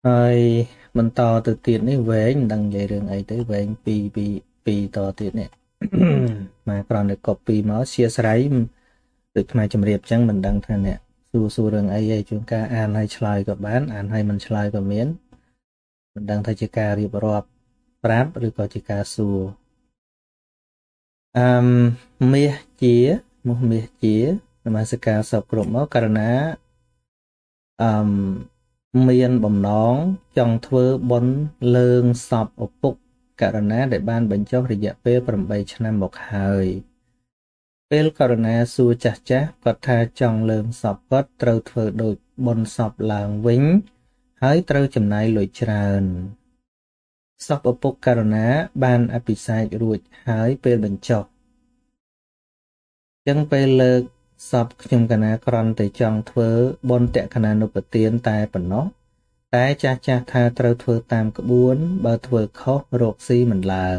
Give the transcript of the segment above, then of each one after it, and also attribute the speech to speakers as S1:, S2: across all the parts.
S1: ហើយបន្តទៅទៀតនេះវែងមិនដឹងនិយាយរឿងអីទៅវែងពីតទៀតនេះ មកគ្រាន់តែ copy មកអធ្យាស្រ័យដូចខ្មែរជំរាបចឹងមិនដឹងថាអ្នកសួររឿងអីឯងជួនកាលអានឲ្យឆ្លើយក៏បានអានឲ្យមិនឆ្លើយក៏មានមិនដឹងថាជាការរៀបរាប់ប្រាប់ឬក៏ជាការសួរអឺមាសជាមុខមាសជានមស្ការសពគ្រប់មកករណាអឺមានបំណងចង់ធ្វើបុណ្យលើងសពឪពុកករណាដែលបានបញ្ចុះរយៈពេល8ឆ្នាំមកហើយពេលករណាសួរចាស់គាត់ថាចង់លើងសពគាត់ត្រូវធ្វើដូចបុណ្យសពឡើងវិញហើយត្រូវចំណាយលុយច្រើនសពឪពុកករណាបានអភិសេករួចហើយពេលបញ្ចុះចឹងពេលលើកសពខ្ញុំកណាក្រន់តែចង់ធ្វើបុណ្យតក្កណានុប្រទានតែប៉ុណ្ណោះតែចាស់ថាត្រូវធ្វើតាមក្បួនបើធ្វើខុសរកស៊ីមិនឡើង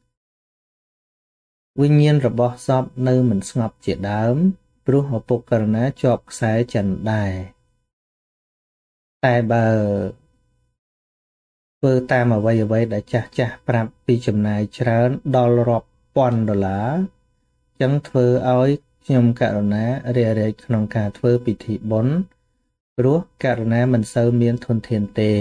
S1: វិញ្ញាណរបស់សពនៅមិនស្ងប់ជាដើមព្រោះឪពុកករណាជាប់ខ្សែចិនដែរតែបើធ្វើតាមអ្វីដែលចាស់ប្រាប់ពីចំណាយច្រើនដល់រាប់ពាន់ដុល្លារចឹងធ្វើឲ្យខ្ញុំករណារារែកក្នុងការធ្វើពិធីបុណ្យព្រោះករណាមិនសូវមានធនធានទេ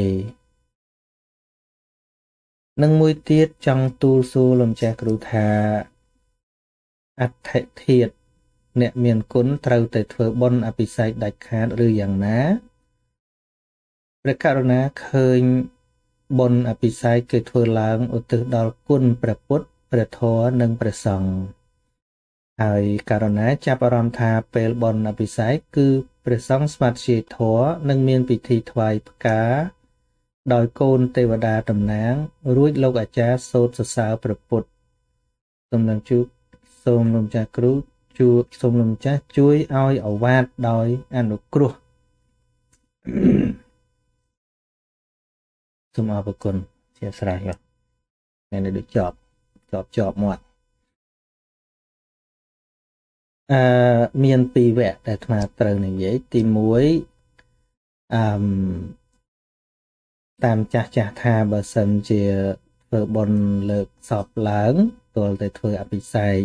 S1: នឹងមួយទៀតចង់ទូលសួរលោកចាស់គ្រូថាអដ្ឋិធាតុអ្នកមានគុណត្រូវតែធ្វើបុណ្យអភិសេកដាច់ខាតឬយ៉ាងណាព្រះករុណាឃើញបុណ្យអភិសេកគឺធ្វើឡើងឧទ្ទិសដល់គុណព្រះពុទ្ធព្រះធម៌និងព្រះសង្ឃហើយករណាចាប់អារម្មណ៍ថាពេលបុណ្យអភិសេកគឺព្រះសង្ឃស្វាធ្យាយធម៌និងមានពិធីថ្វាយផ្កាដោយកូនទេវតាតំណាងរួចលោកអាចារ្យសូត្រសរសើរព្រះពុទ្ធសូមលោកចាស់គ្រូសូមលោកម្ចាស់ជួយឲ្យអវាទដោយអនុគ្រោះសូមអរគុណជាស្រេចថ្ងៃនេះដូចជាប់មាត់មានពីរវគ្គដែលអាត្មាត្រូវនិយាយទី1តាមចាស់ថាបើសិនជាធ្វើបុណ្យលើកសពឡើងទល់តែធ្វើអភិសេក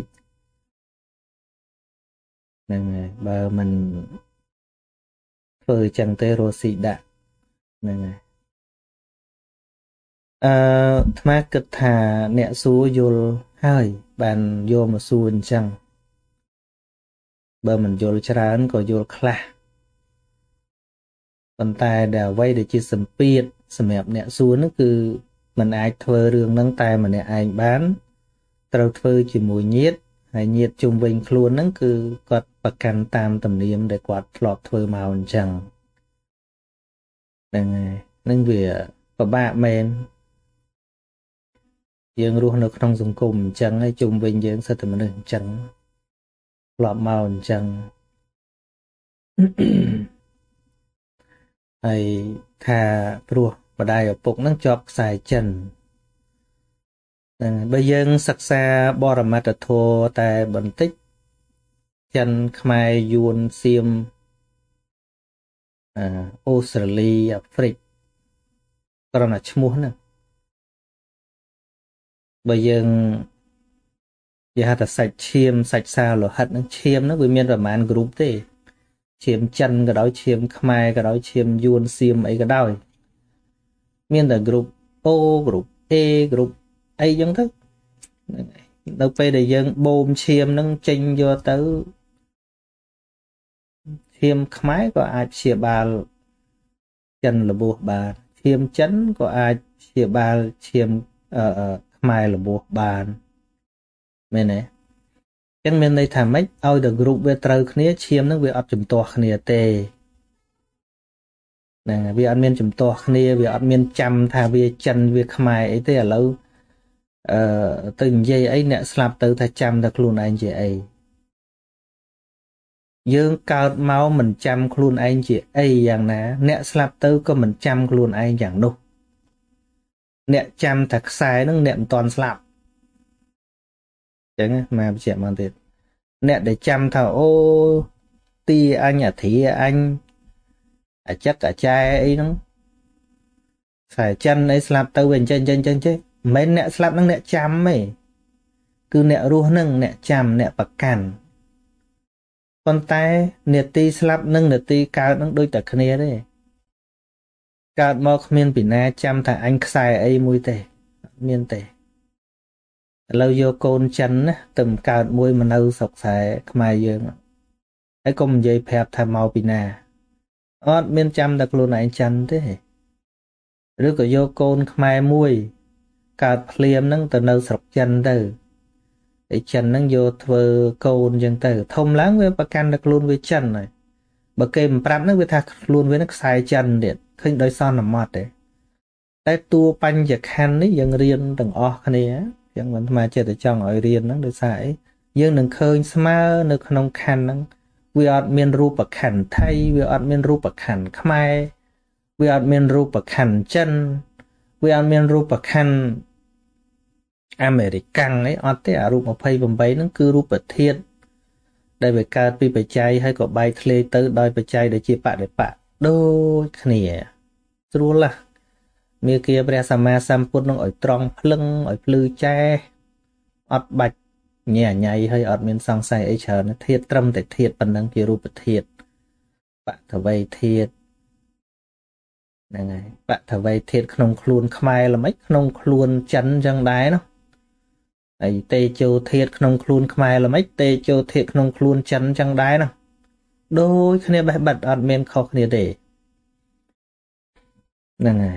S1: ហ្នឹងហើយបើមិនធ្វើចឹងទេរស់ស៊ីដាក់ហ្នឹងហើយអាត្មាគិតថាអ្នកសួរយល់ហើយបានយកមកសួរអញ្ចឹងបើមិនយល់ច្រើនក៏យល់ខ្លះប៉ុន្តែដែលអ្វីដែលជាសម្ពាធសម្រាប់អ្នកសួរនោះគឺมันអាចធ្វើរឿងហ្នឹងតែម្នាក់ឯងបានត្រូវធ្វើជាមួយញាតិហើយញាតិជុំវិញខ្លួនហ្នឹងគឺគាត់ប្រកាន់តាមទំនៀមដែលគាត់ធ្លាប់ធ្វើមកអញ្ចឹងហ្នឹងហើយនឹងវាពិបាកមែនយើងរស់នៅក្នុងសង្គមអញ្ចឹងហើយជុំវិញយើងសិតតែមនុស្សអញ្ចឹងធ្លាប់មកអញ្ចឹងហើយថាព្រោះម្ដាយឪពុកហ្នឹងជាប់ខ្សែចិនបើយើងសិក្សាបរមត្ថធម៌តែបន្តិចចិនខ្មែរយួនសៀមអូស្ត្រាលីអាហ្វ្រិកគ្រាន់តែឈ្មោះហ្នឹងបើយើងហៅថាសាច់ឈាមសាច់សាលោហិតហ្នឹងឈាមហ្នឹងវាមានប្រមាណគ្រូបទេឈាមចិនក៏ដោយឈាមខ្មែរក៏ដោយឈាមយួនសៀមអីក៏ដោយមានតែគ្រូប O គ្រូប A គ្រូបអីចឹងទៅដល់ពេលដែលយើងបូមឈាមហ្នឹងចេញយកទៅឈាមខ្មែរក៏អាចព្យាបាលចិនរបួសបានឈាមចិនក៏អាចព្យាបាលឈាមខ្មែររបួសបានមែនទេចឹងមានន័យថាម៉េចឲ្យតែគ្រូបវាត្រូវគ្នាឈាមហ្នឹងវាអត់ជំទាស់គ្នាទេហ្នឹងវាអត់មានជំទាស់គ្នាវាអត់មានចាំថាវាចិនវាខ្មែរអីទេឥឡូវទៅនិយាយអីអ្នកស្លាប់ទៅថាចាំតែខ្លួនឯងជាអីយើងកើតមកមិនចាំខ្លួនឯងជាអីយ៉ាងណាអ្នកស្លាប់ទៅក៏មិនចាំខ្លួនឯងយ៉ាងនោះអ្នកចាំតែខ្សែហ្នឹងអ្នកមិនតន់ស្លាប់ចឹងមកបញ្ជាក់មកទៀតអ្នកដែលចាំថាអូទីអញអាធិអញអាចិកអាចែអីហ្នឹង phải chân ấy slap tới bên chân chứ mấy nè slap năng nè chăm ấy cứ nè ruột nâng nè chăm nè bạc cằn con tay nè ti slap nâng nè ti cao nâng đôi tật kia đấy cao mò miên bị na chăm thằng anh xài ấy mùi tệ miên tệ lâu vô côn chân á tầm cao mùi mà nâu sọc xài mai dương ấy công dây phép tham màu bị na ót miên chăm đặc luôn này chân thế rồi có vô côn mai mùi cao phliêm nâng từ nâu sọc chân từ để chân nâng vô thơ côn chân từ thông láng với bà can đặc luôn với chân này bà kê mà prap nó với thạc luôn với nó xài chân điện khinh đôi son nằm mọt đấy tại tua banh giật khăn ấy dân riêng đừng o khăn ấy dân vẫn mà chơi từ trong ở riêng nó được xài dân đừng khơi smart được không khăn nó we are miền ruột bậc khăn thay we are miền ruột bậc khăn khmer we are miền ruột bậc khăn chân we are miền ruột bậc khăn American ấy ở thế à ruột một phay vòng bay nó cứ ruột bậc thiên đây về ca pi bậc chay hay có bay clay tới đôi bậc chay để chia bạc để bạc đôi khỉรู้ล่ะมีเกียร์ประสามาสัมพุทธน้องอ่อยตรองพลึงอ่อยพลือแจ้อดบัดแง่ใหญ่ให้อดมีสองใส่ไอเชิญเทียดตรำแต่เทียดปันนังเกียรูปเทียดปะทวายเทียดยังไงปะทวายเทียดขนมครูนขมายละไม่ขนมครูนจันจังได้เนาะไอเตโจเทียดขนมครูนขมายละไม่เตโจเทียดขนมครูนจันจังได้เนาะโดยคะแนนแบบบัดอดเมนเขาคะแนนเดนั่นไง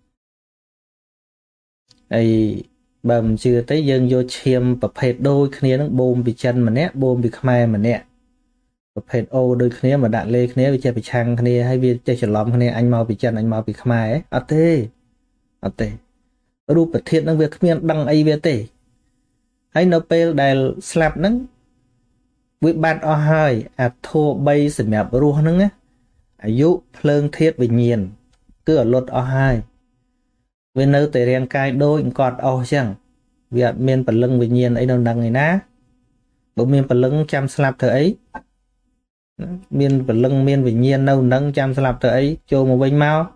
S1: ไอ้บ่มเชื่อแต่ยังโยเชียมประเภทโดยคะแนนนั้นโบมไปจันมันเนี้ยโบมไปขมายมันเนี้ยประเภทโอโดยคะแนนมาดัดเลยคะแนนไปเจอไปชังคะแนนให้วิจัยฉลองคะแนนอันเมาไปจันอันเมาไปขมายเอาเต้รูปประเทศนั้นเวียขมิ้นดังไอเวียเต้ให้โนเปลได้สลับนั้นวิบัติเอาให้อัดโทใบสมัยรู้นั้นนะอายุเพลิงเทียดวิญญาณcứ ở luật ở hai vì nơi tại riêng cái đôi còn ở chẳng việc miền phần lưng bình nhiên ấy đâu đằng này ná bộ miền phần lưng chăm slap thời ấy miền phần lưng miền bình nhiên đâu nâng chăm slap thời ấy cho một bên mau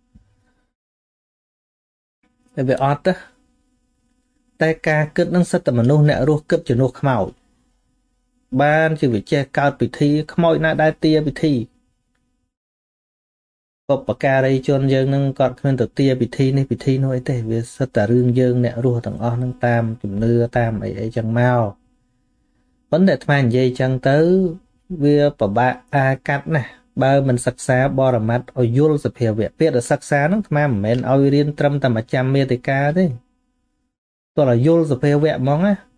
S1: để về ót á tay ca cất nâng sắt tầm nô nẹ ruột cất cho nô khmau ban chỉ bị che cao bị thi khmoi na đai tia bị thi có bậc ca đây chôn dương nâng còn khuyên tự tia bị thi nói thế vì rất là rương dương nè rùa thằng o nâng tam chùm nưa tam ấy chẳng mau vấn đề tham dây chẳng tới vì bà ba a cắt nè ba mình sắc xa bò ra mắt ở vô sập hiểu việc biết là sắc xa nó tham mình oi riêng trăm tầm 100 mê tê ca đấy tôi là vô sập hiểu việc mong á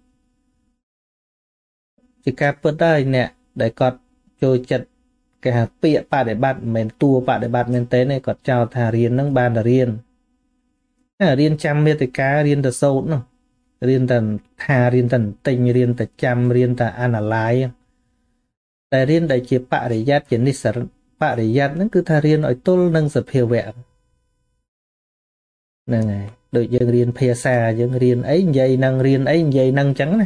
S1: chỉ ca bớt đây nè để còn trôi chật cái hạt bịa bà để bạn mình tua bà để bạn mình tế này có chào thà riêng nâng bàn là riêng trăm mê tới cá riêng tờ sâu nữa riêng tần thà riêng tần tình riêng tờ trăm riêng tờ analyze tại riêng đại chỉ bà để giác chỉ ní sở bà để giác nó cứ thà riêng ở tốt nâng sập hiểu vẹn nè này đội dân riêng phê xa dân riêng ấy dây năng trắng này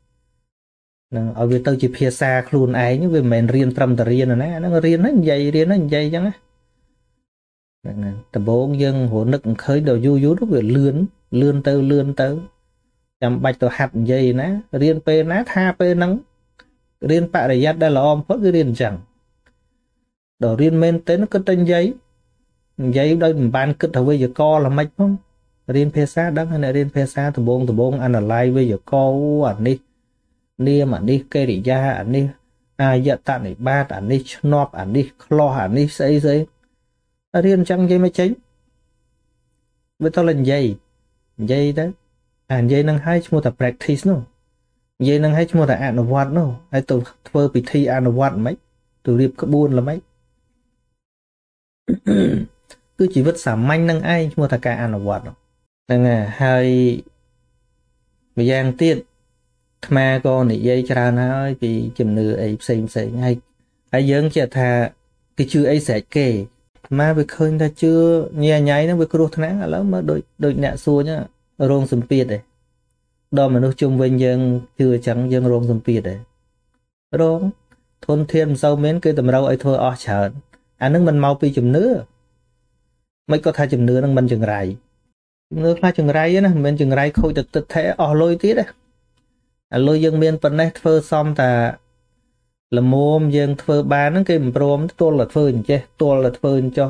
S1: ở việt tôi chỉ phía xa luôn ấy nhưng vì mình riêng trầm tờ riêng này nó riêng nó dây chẳng á tầm bốn dân hồ nực khơi đầu du nó về lươn tới chăm bạch tờ hạt dây ná riêng p ná tha p nắng riêng bạ để dắt đây là om phớt cái riêng chẳng đồ riêng men tới nó có trên giấy đây mình ban kết hợp với giờ co là mạch không riêng phía xa đắng hay là riêng phía xa tầm bốn analyze với giờ co ảnh đi nia mà đi cây đi ra ảnh đi dạ tạ này ba ảnh đi nọp ảnh đi lo ảnh đi xây riêng chăng dây mới chính với tao lên dây đó dây năng hai mua tập practice nó dây năng hai mua tập anovat nó hay tôi thơ bị thi anovat mấy từ điệp có buôn là mấy cứ chỉ vứt xả manh năng ai mua tập cả anovat nó năng hai thời gian tiết mà con này dây cho nó vì chùm nửa ấy xem hay ai dân chả thà cái chữ ấy sẽ kể mà việc khơi ta chưa nhẹ nháy nó với cái ruột nắng là mà đôi nạ xua nhá rong sầm piệt đấy đó mà nó chung với dân chưa chẳng dân rong sầm piệt đấy rong thôn thiên sau mến cái tầm rau ấy thôi o chợn anh nước mình mau pi chùm nửa មិនក៏ថាជំនឿនឹងមិនចង្រៃជំនឿខ្លះចង្រៃណាមិនមែនចង្រៃខូចទៅទឹកថេអស់លុយទៀតទេអាលុយយើងមានប៉ុណ្ណេះធ្វើសមតាល្មមយើងធ្វើបានហ្នឹងគេមិនព្រមទល់តែធ្វើអញ្ចេះទល់តែធ្វើអញ្ចោះ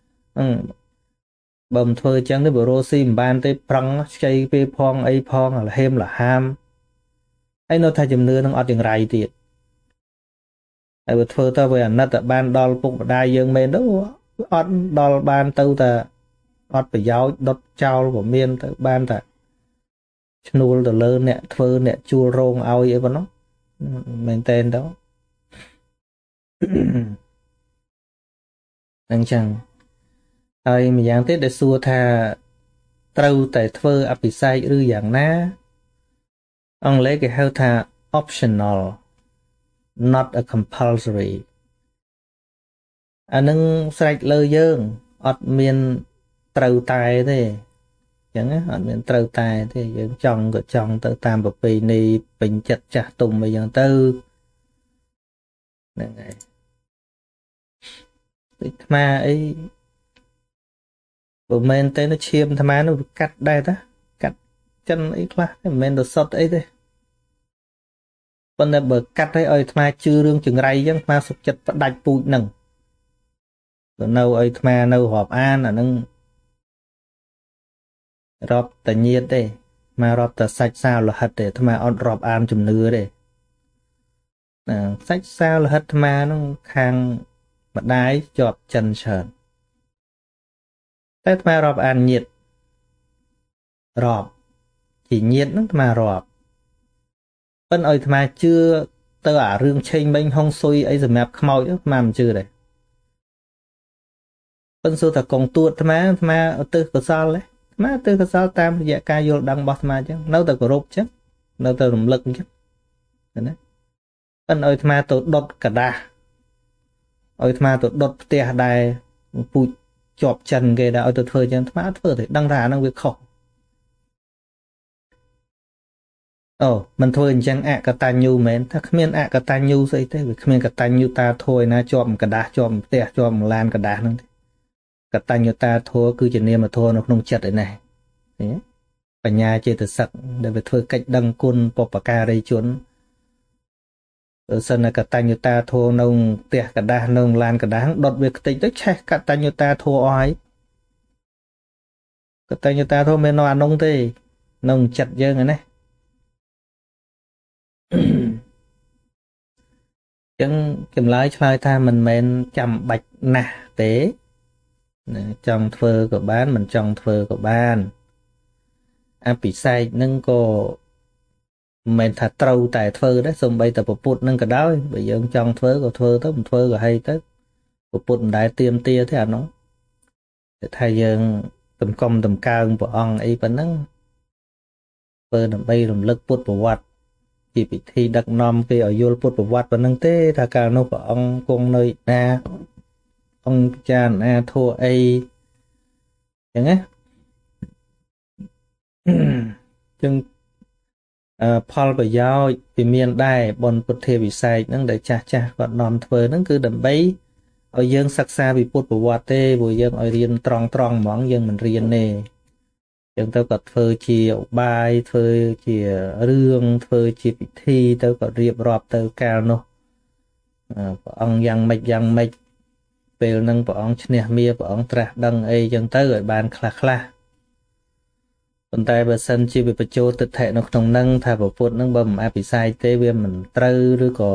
S1: បើមិនធ្វើអញ្ចឹងទេបើរស់ស៊ីមិនបានទេប្រឹងខ្ចីពេលផងអីផងលហេមលហាមហើយនៅថាជំនឿនឹងអត់ចង្រៃទៀតហើយបើធ្វើទៅវាអាណិតតែបានដល់ពុកម្ដាយយើងមែនទៅអត់ដល់បានទៅតែអត់ប្រយោជន៍ដុតចោលក៏មានទៅបានតែឈ្នួលទៅលើអ្នកធ្វើអ្នកជួលរោងឲ្យអីប៉ុណ្ណោះមែនតើទៅអញ្ចឹងហើយម្យ៉ាងទៀតដែលសួរថាត្រូវតែធ្វើអភិសេកឬយ៉ាងណាអង់គ្លេសគេហៅថា optional not a compulsory អានឹងស្រេចលើយើងអត់មានត្រូវតែទេអញ្ចឹងអត់មានត្រូវតែទេយើងចង់ក៏ចង់ទៅតាមប្រពៃណីពេញចិត្តចាស់ទុំអីចឹងទៅហ្នឹងហើយដូចអាត្មាអីបើមែនទេឈាមអាត្មានោះកាត់ដែរតាកាត់ចិនអីខ្លះមិនមែនទៅសុតអីទេប៉ុន្តែបើកាត់ឲ្យអាត្មាជឿរឿងចង្រៃចឹងអាត្មាសុខចិត្តផ្ដាច់ពូជនឹងទៅនៅឲ្យអាត្មានៅរាប់អានអានឹងរាប់តែញាតទេអារាប់តែសាច់សាលហិតទេអាត្មាអត់រាប់អានជំនឿទេសាច់សាលហិតអាត្មានឹងខាងម្ដាយជាប់ចិនច្រើនតែអាត្មារាប់អានញាតរាប់ជាញាតហ្នឹងអាត្មារាប់ប៉ិនឲ្យអាត្មាជឿទៅអារឿងឆេងមិញហុងស៊ុយអីសម្រាប់ខ្មោចអាត្មាមិនជឿទេប៉ិនសួរថាកងទួតអាត្មាឧទ្ទិសកុសលទេអាត្មាឧទ្ទិសកុសលតាមរយៈការយល់ដឹងរបស់អាត្មាអញ្ចឹងនៅតែគោរពអញ្ចឹងនៅតែរំលឹកអញ្ចឹងណាប៉ិនឲ្យអាត្មាទៅដុតกระดาษឲ្យអាត្មាទៅដុតផ្ទះដែរពូជជាប់ចិនគេដែរឲ្យទៅធ្វើអញ្ចឹងអាត្មាអត់ធ្វើទេដឹងថាអាហ្នឹងវាខុសអូមិនធ្វើអញ្ចឹងអកតញ្ញូមែនថាគ្មានអកតញ្ញូស្អីទេវាគ្មានកតញ្ញូតាធម៌ឯណាជាប់កដាស់ជាប់ផ្ទះជាប់ឡានកដាស់ហ្នឹងទេកតញ្ញូតាធម៌គឺជានាមធម៌នៅក្នុងចិត្តឯណាឃើញទេបញ្ញាចេតសិកដែលវាធ្វើកិច្ចដឹងគុណបុព្វការីជនបើសិនកតញ្ញូតាធម៌នៅផ្ទះកដាស់នៅឡានកដាស់ដុតវាខ្ទេចទៅឆេះកតញ្ញូតាធម៌អស់ហើយកតញ្ញូតាធម៌មិននៅអានោះទេនៅចិត្តយើងឯណាចឹងចម្លើយឆ្លើយថាមិនមែនចាំបាច់ណាស់ទេចង់ធ្វើក៏បានមិនចង់ធ្វើក៏បានអភិសេកនឹងក៏មិនមែនថាត្រូវតែធ្វើដែរសូម្បីតែពុទ្ធនឹងក៏ដោយបើយើងចង់ធ្វើក៏ធ្វើទៅមិនធ្វើក៏ហីទៅពុទ្ធមិនដែលទៀមទាទេអានោះតែថាយើងតម្កុំតម្កើងព្រះអង្គអីប៉ុណ្ណឹងធ្វើដើម្បីរំលឹកពុទ្ធប្រវត្តិជាពិធីដឹកនាំគេឲ្យយល់ពុទ្ធប្រវត្តិប៉ុណ្ណឹងទេថាកាលនោះព្រះអង្គគង់នៅណាអង្គពិចារណាធម៌អីចឹងណាចឹងផលប្រយោជន៍ពីមានដែរបុណ្យពុទ្ធេវិស័យហ្នឹងដែលចាស់គាត់នាំធ្វើហ្នឹងគឺដើម្បីឲ្យយើងសិក្សាពីពុទ្ធប្រវត្តិទេព្រោះយើងឲ្យរៀនត្រង់ហ្មងយើងមិនរៀនទេចឹងទៅគាត់ធ្វើជាឧបាយធ្វើជារឿងធ្វើជាពិធីទៅគាត់រៀបរាប់ទៅកាលនោះព្រះអង្គយ៉ាងម៉េចពេលហ្នឹងព្រះអង្គឈ្នះមាព្រះអង្គត្រាស់ដឹងអីចឹងទៅឲ្យបានខ្លះប៉ុន្តែបើសិនជាវាបញ្ចូលទិដ្ឋិនៅក្នុងហ្នឹងថាពុទ្ធហ្នឹងបើមិនអភិសេកទេវាមិនត្រូវឬក៏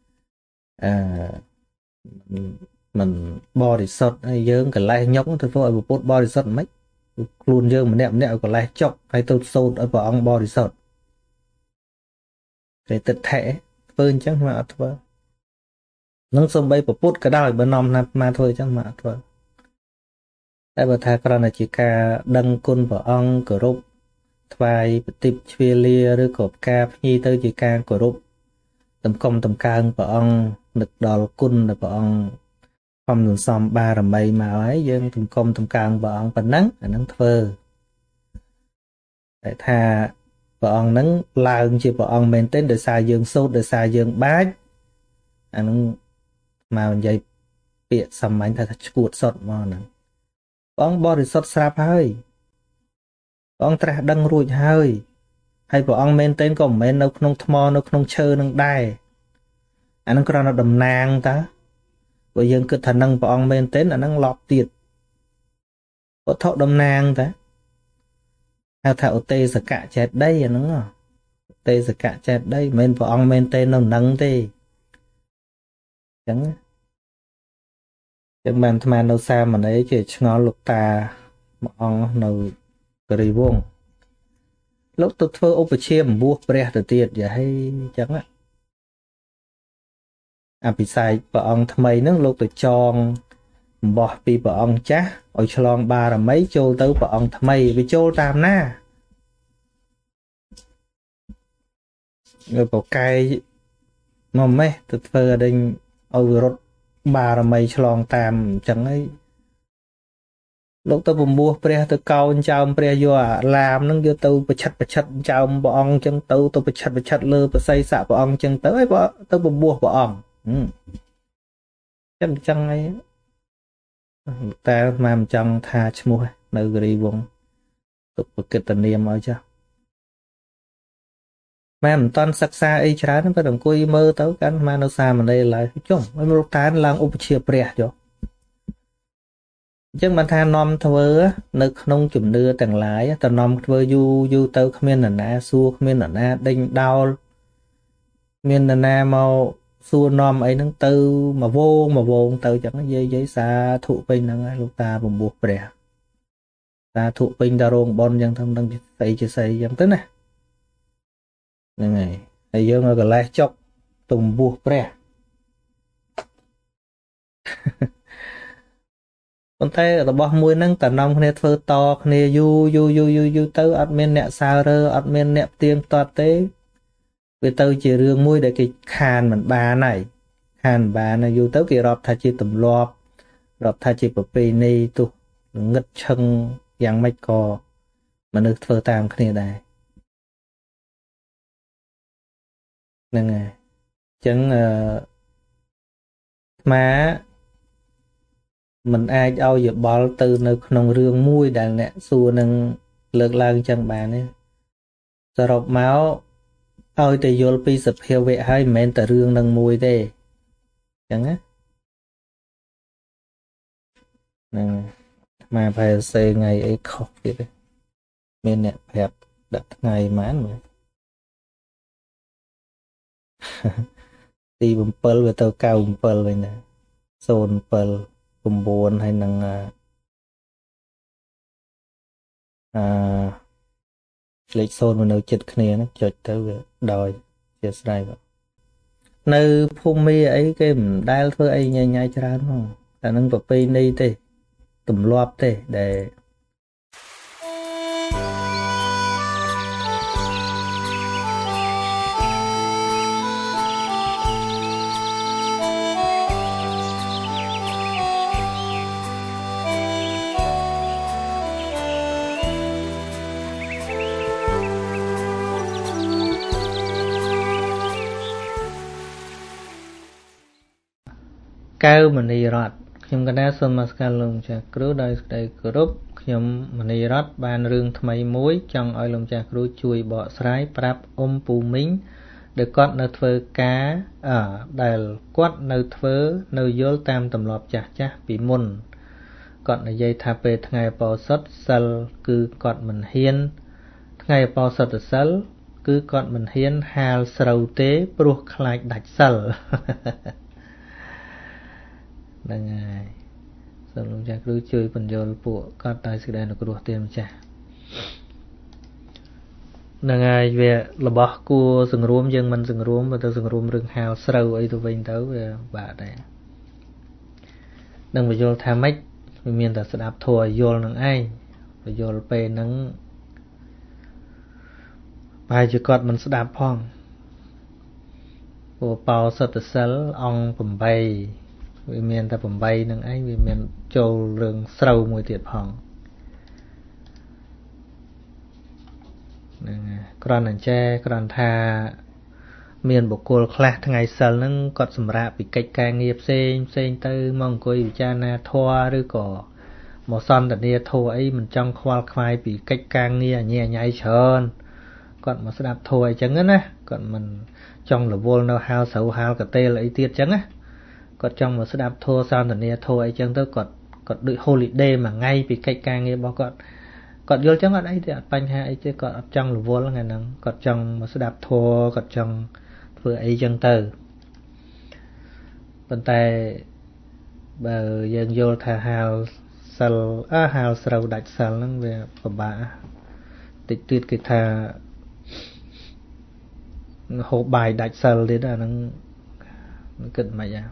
S1: មិនបរិសុទ្ធហើយយើងកលេសញុកទៅធ្វើឲ្យពុទ្ធបរិសុទ្ធមិនខ្លួនយើងម្នាក់ឲ្យកលេសចុកហើយទៅសូត្រឲ្យព្រះអង្គបរិសុទ្ធតែទិដ្ឋិធ្វើអញ្ចឹងមកអត់ធ្វើនឹងសំបីពុទ្ធក៏ដោយបើនាំណាស់មកធ្វើអញ្ចឹងមកអត់ធ្វើតែបើថាគ្រាន់តែជាការដឹងគុណព្រះអង្គគោរពថ្វាយប្រតិបជ្វាលាឬក៏ផ្កាភ្ញីទៅជាការគោរពតម្កុំតម្កើងព្រះអង្គនឹកដល់គុណដែលព្រះអង្គខំសន្សំបារមីមកហើយយើងតម្កុំតម្កើងព្រះអង្គប៉ុណ្ណឹងអានឹងធ្វើតែថាព្រះអង្គនឹងឡើងជាព្រះអង្គមែនទែនដោយសារយើងសូត្រដោយសារយើងបាចអានឹងមកនិយាយពាក្យសាមញ្ញថាឈួតសុតមកហ្នឹងព្រះអង្គបរិសុទ្ធស្រាប់ហើយព្រះអង្គត្រាស់ដឹងរួចហើយហើយព្រះអង្គមែនទែនក៏មិនមែននៅក្នុងថ្មនៅក្នុងឈើនឹងដែរអានឹងគ្រាន់តែតំណាងតើបើយើងគិតថានឹងព្រះអង្គមែនទែនអានឹងឡប់ទៀតវត្ថុតំណាងតើហៅថាឧទេសកៈចេតដីអាហ្នឹងឧទេសកៈចេតដីមិនមែនព្រះអង្គមែនទែននៅនឹងទេអញ្ចឹងបានអាត្មានៅសាមណេរជាឆ្ងល់លោកតាមួយអង្គនៅគិរីវង្សលោកទៅធ្វើឧបជាម្បួសព្រះទៅទៀតយ៉ាហីអញ្ចឹងអភិសេកព្រះអង្គថ្មីហ្នឹងលោកទៅចងអំបោះពីព្រះអង្គចាស់ឲ្យឆ្លងបារមីចូលទៅព្រះអង្គថ្មីវាចូលតាមណានៅប្រកែមកម៉េះទៅធ្វើអីឲ្យរត់បារមីឆ្លងតាមអញ្ចឹងហើយលោកទៅបំពោះព្រះទៅកោនចោមព្រះយកអាឡាមហ្នឹងយកទៅប្រឆិតចោមព្រះអង្គអញ្ចឹងទៅប្រឆិតលើប្រស័យស័កព្រះអង្គអញ្ចឹងទៅហើយទៅបំពោះព្រះអង្គអញ្ចឹងហើយតែមកមិនចង់ថាឈ្មោះនៅគិរីវង្សទុកប្រកិត្តនាមឲ្យចាស់ម៉ែមិនតន់សិក្សាអីច្រើនតែអង្គុយមើលទៅកាន់មកនៅសាមណេរឡើយចុះឲ្យលោកតានឡើងឧបជាព្រះចុះអញ្ចឹងបានថានាំធ្វើនៅក្នុងជំនឿទាំងឡាយតែនាំធ្វើយូរទៅគ្មាននរណាសួរគ្មាននរណាដេញដោលមាននរណាមកសួរនាំអីហ្នឹងទៅមកវងទៅអញ្ចឹងយាយសាធុពេញហ្នឹងហើយលោកតាបំពោះព្រះសាធុពេញតារោងប៉ុនអញ្ចឹងទៅនឹងស្អីជាស្អីអញ្ចឹងទៅណាហ្នឹងហើយយើងឲ្យកលេសចុកទៅបំពោះព្រះប៉ុន្តែរបស់មួយហ្នឹងតនាំគ្នាធ្វើតគ្នាយូរទៅអត់មានអ្នកសើរើអត់មានអ្នកផ្ទៀងផ្ទាត់ទេវាទៅជារឿងមួយដែលគេខានមិនបានហើយខានបានហើយយូរទៅគេរាប់ថាជាទម្លាប់រាប់ថាជាប្រពៃណីទោះងឹតឈឹងយ៉ាងម៉េចក៏មនុស្សធ្វើតាមគ្នាដែរហ្នឹងហើយអញ្ចឹងអាមិនអាចឲ្យយោបល់ទៅនៅក្នុងរឿងមួយដែលអ្នកសួរនឹងលើកឡើងចឹងបានទេសរុបមកឲ្យតែយល់ពីសភាវៈហើយមិនមែនតែរឿងនឹងមួយទេចឹងណាហ្នឹងមកប្រហែលសេថ្ងៃអីខុសទៀតទេមានអ្នកប្រាប់ដាក់ថ្ងៃហ្មងទី7វាទៅ97វិញណា07 9ហើយនឹងលេខ0មកនៅចិត្តគ្នាណាចុចទៅវាដោយជាស្រ័យបាទនៅភូមិអីគេមិនដែលធ្វើអីញ៉ៃច្រើនហ្មងតែនឹងប្រពៃណីទេទម្លាប់ទេដែលកៅមនីរតខ្ញុំកណាសូមនមស្ការលោកម្ចាស់គ្រូដោយសេចក្តីគោរពខ្ញុំមនីរតបានរឿងថ្មីមួយចង់ឲ្យលោកម្ចាស់គ្រូជួយបកស្រាយប្រាប់អ៊ំពូមីងដែលគាត់នៅធ្វើការដែលគាត់នៅធ្វើនៅយល់តាមទម្លាប់ចាស់ពីមុនគាត់និយាយថាពេលថ្ងៃអបោសុតសិលគឺគាត់មិនហ៊ានថ្ងៃអបោសុតសិលគឺគាត់មិនហ៊ានហាលស្រូវទេព្រោះខ្លាចដាច់សិលហ្នឹងហើយសូមលោកចាស់គ្រូជួយបញ្យល់ពួកគាត់ដោយសេចក្តីអនុគ្រោះទេម្ចាស់ហ្នឹងហើយវារបស់គួរសង្រួមយើងមិនសង្រួមទៅសង្រួមរឿងហាលស្រូវអីទៅវិញទៅវាបាក់ដែរនឹងបញ្យល់ថាម៉េចវាមានតែស្ដាប់ធัวយល់នឹងឯងបញ្យល់ពេលហ្នឹងបែរជាគាត់មិនស្ដាប់ផងពួកបោសុទ្ធសិលអង្គ8វាមានតែ8នឹងឯងវាមានចូលរឿងស្រូវមួយទៀតផងហ្នឹងគ្រាន់តែចេះគ្រាន់ថាមានបុគ្គលខ្លះថ្ងៃសិលហ្នឹងគាត់សម្រាប់ពីកិច្ចការងារផ្សេងទៅមកអង្គុយពិចារណាធម៌ឬក៏ một son tận nia thô ấy mình trong khoa khoai bị cách càng nia nhẹ nhảy trơn còn mà sẽ đạp thô ấy chẳng á còn mình trong là vô nào hao xấu hao cả tê là ấy tiết chẳng á còn trong mà sẽ đạp thô son tận nia thô ấy chẳng tới còn đợi holiday mà ngay bị cách càng nia bao còn vô chẳng ở đấy thì bánh hai ấy chứ còn trong là vô là ngày nắng còn trong mà sẽ đạp thô còn trong vừa ấy chẳng từ bên tay bờ dân vô thà hào sal hào sầu đạch sal nó về bà tịch tuyệt cái thà hộp bài đạch sal đấy là nó cần mà ra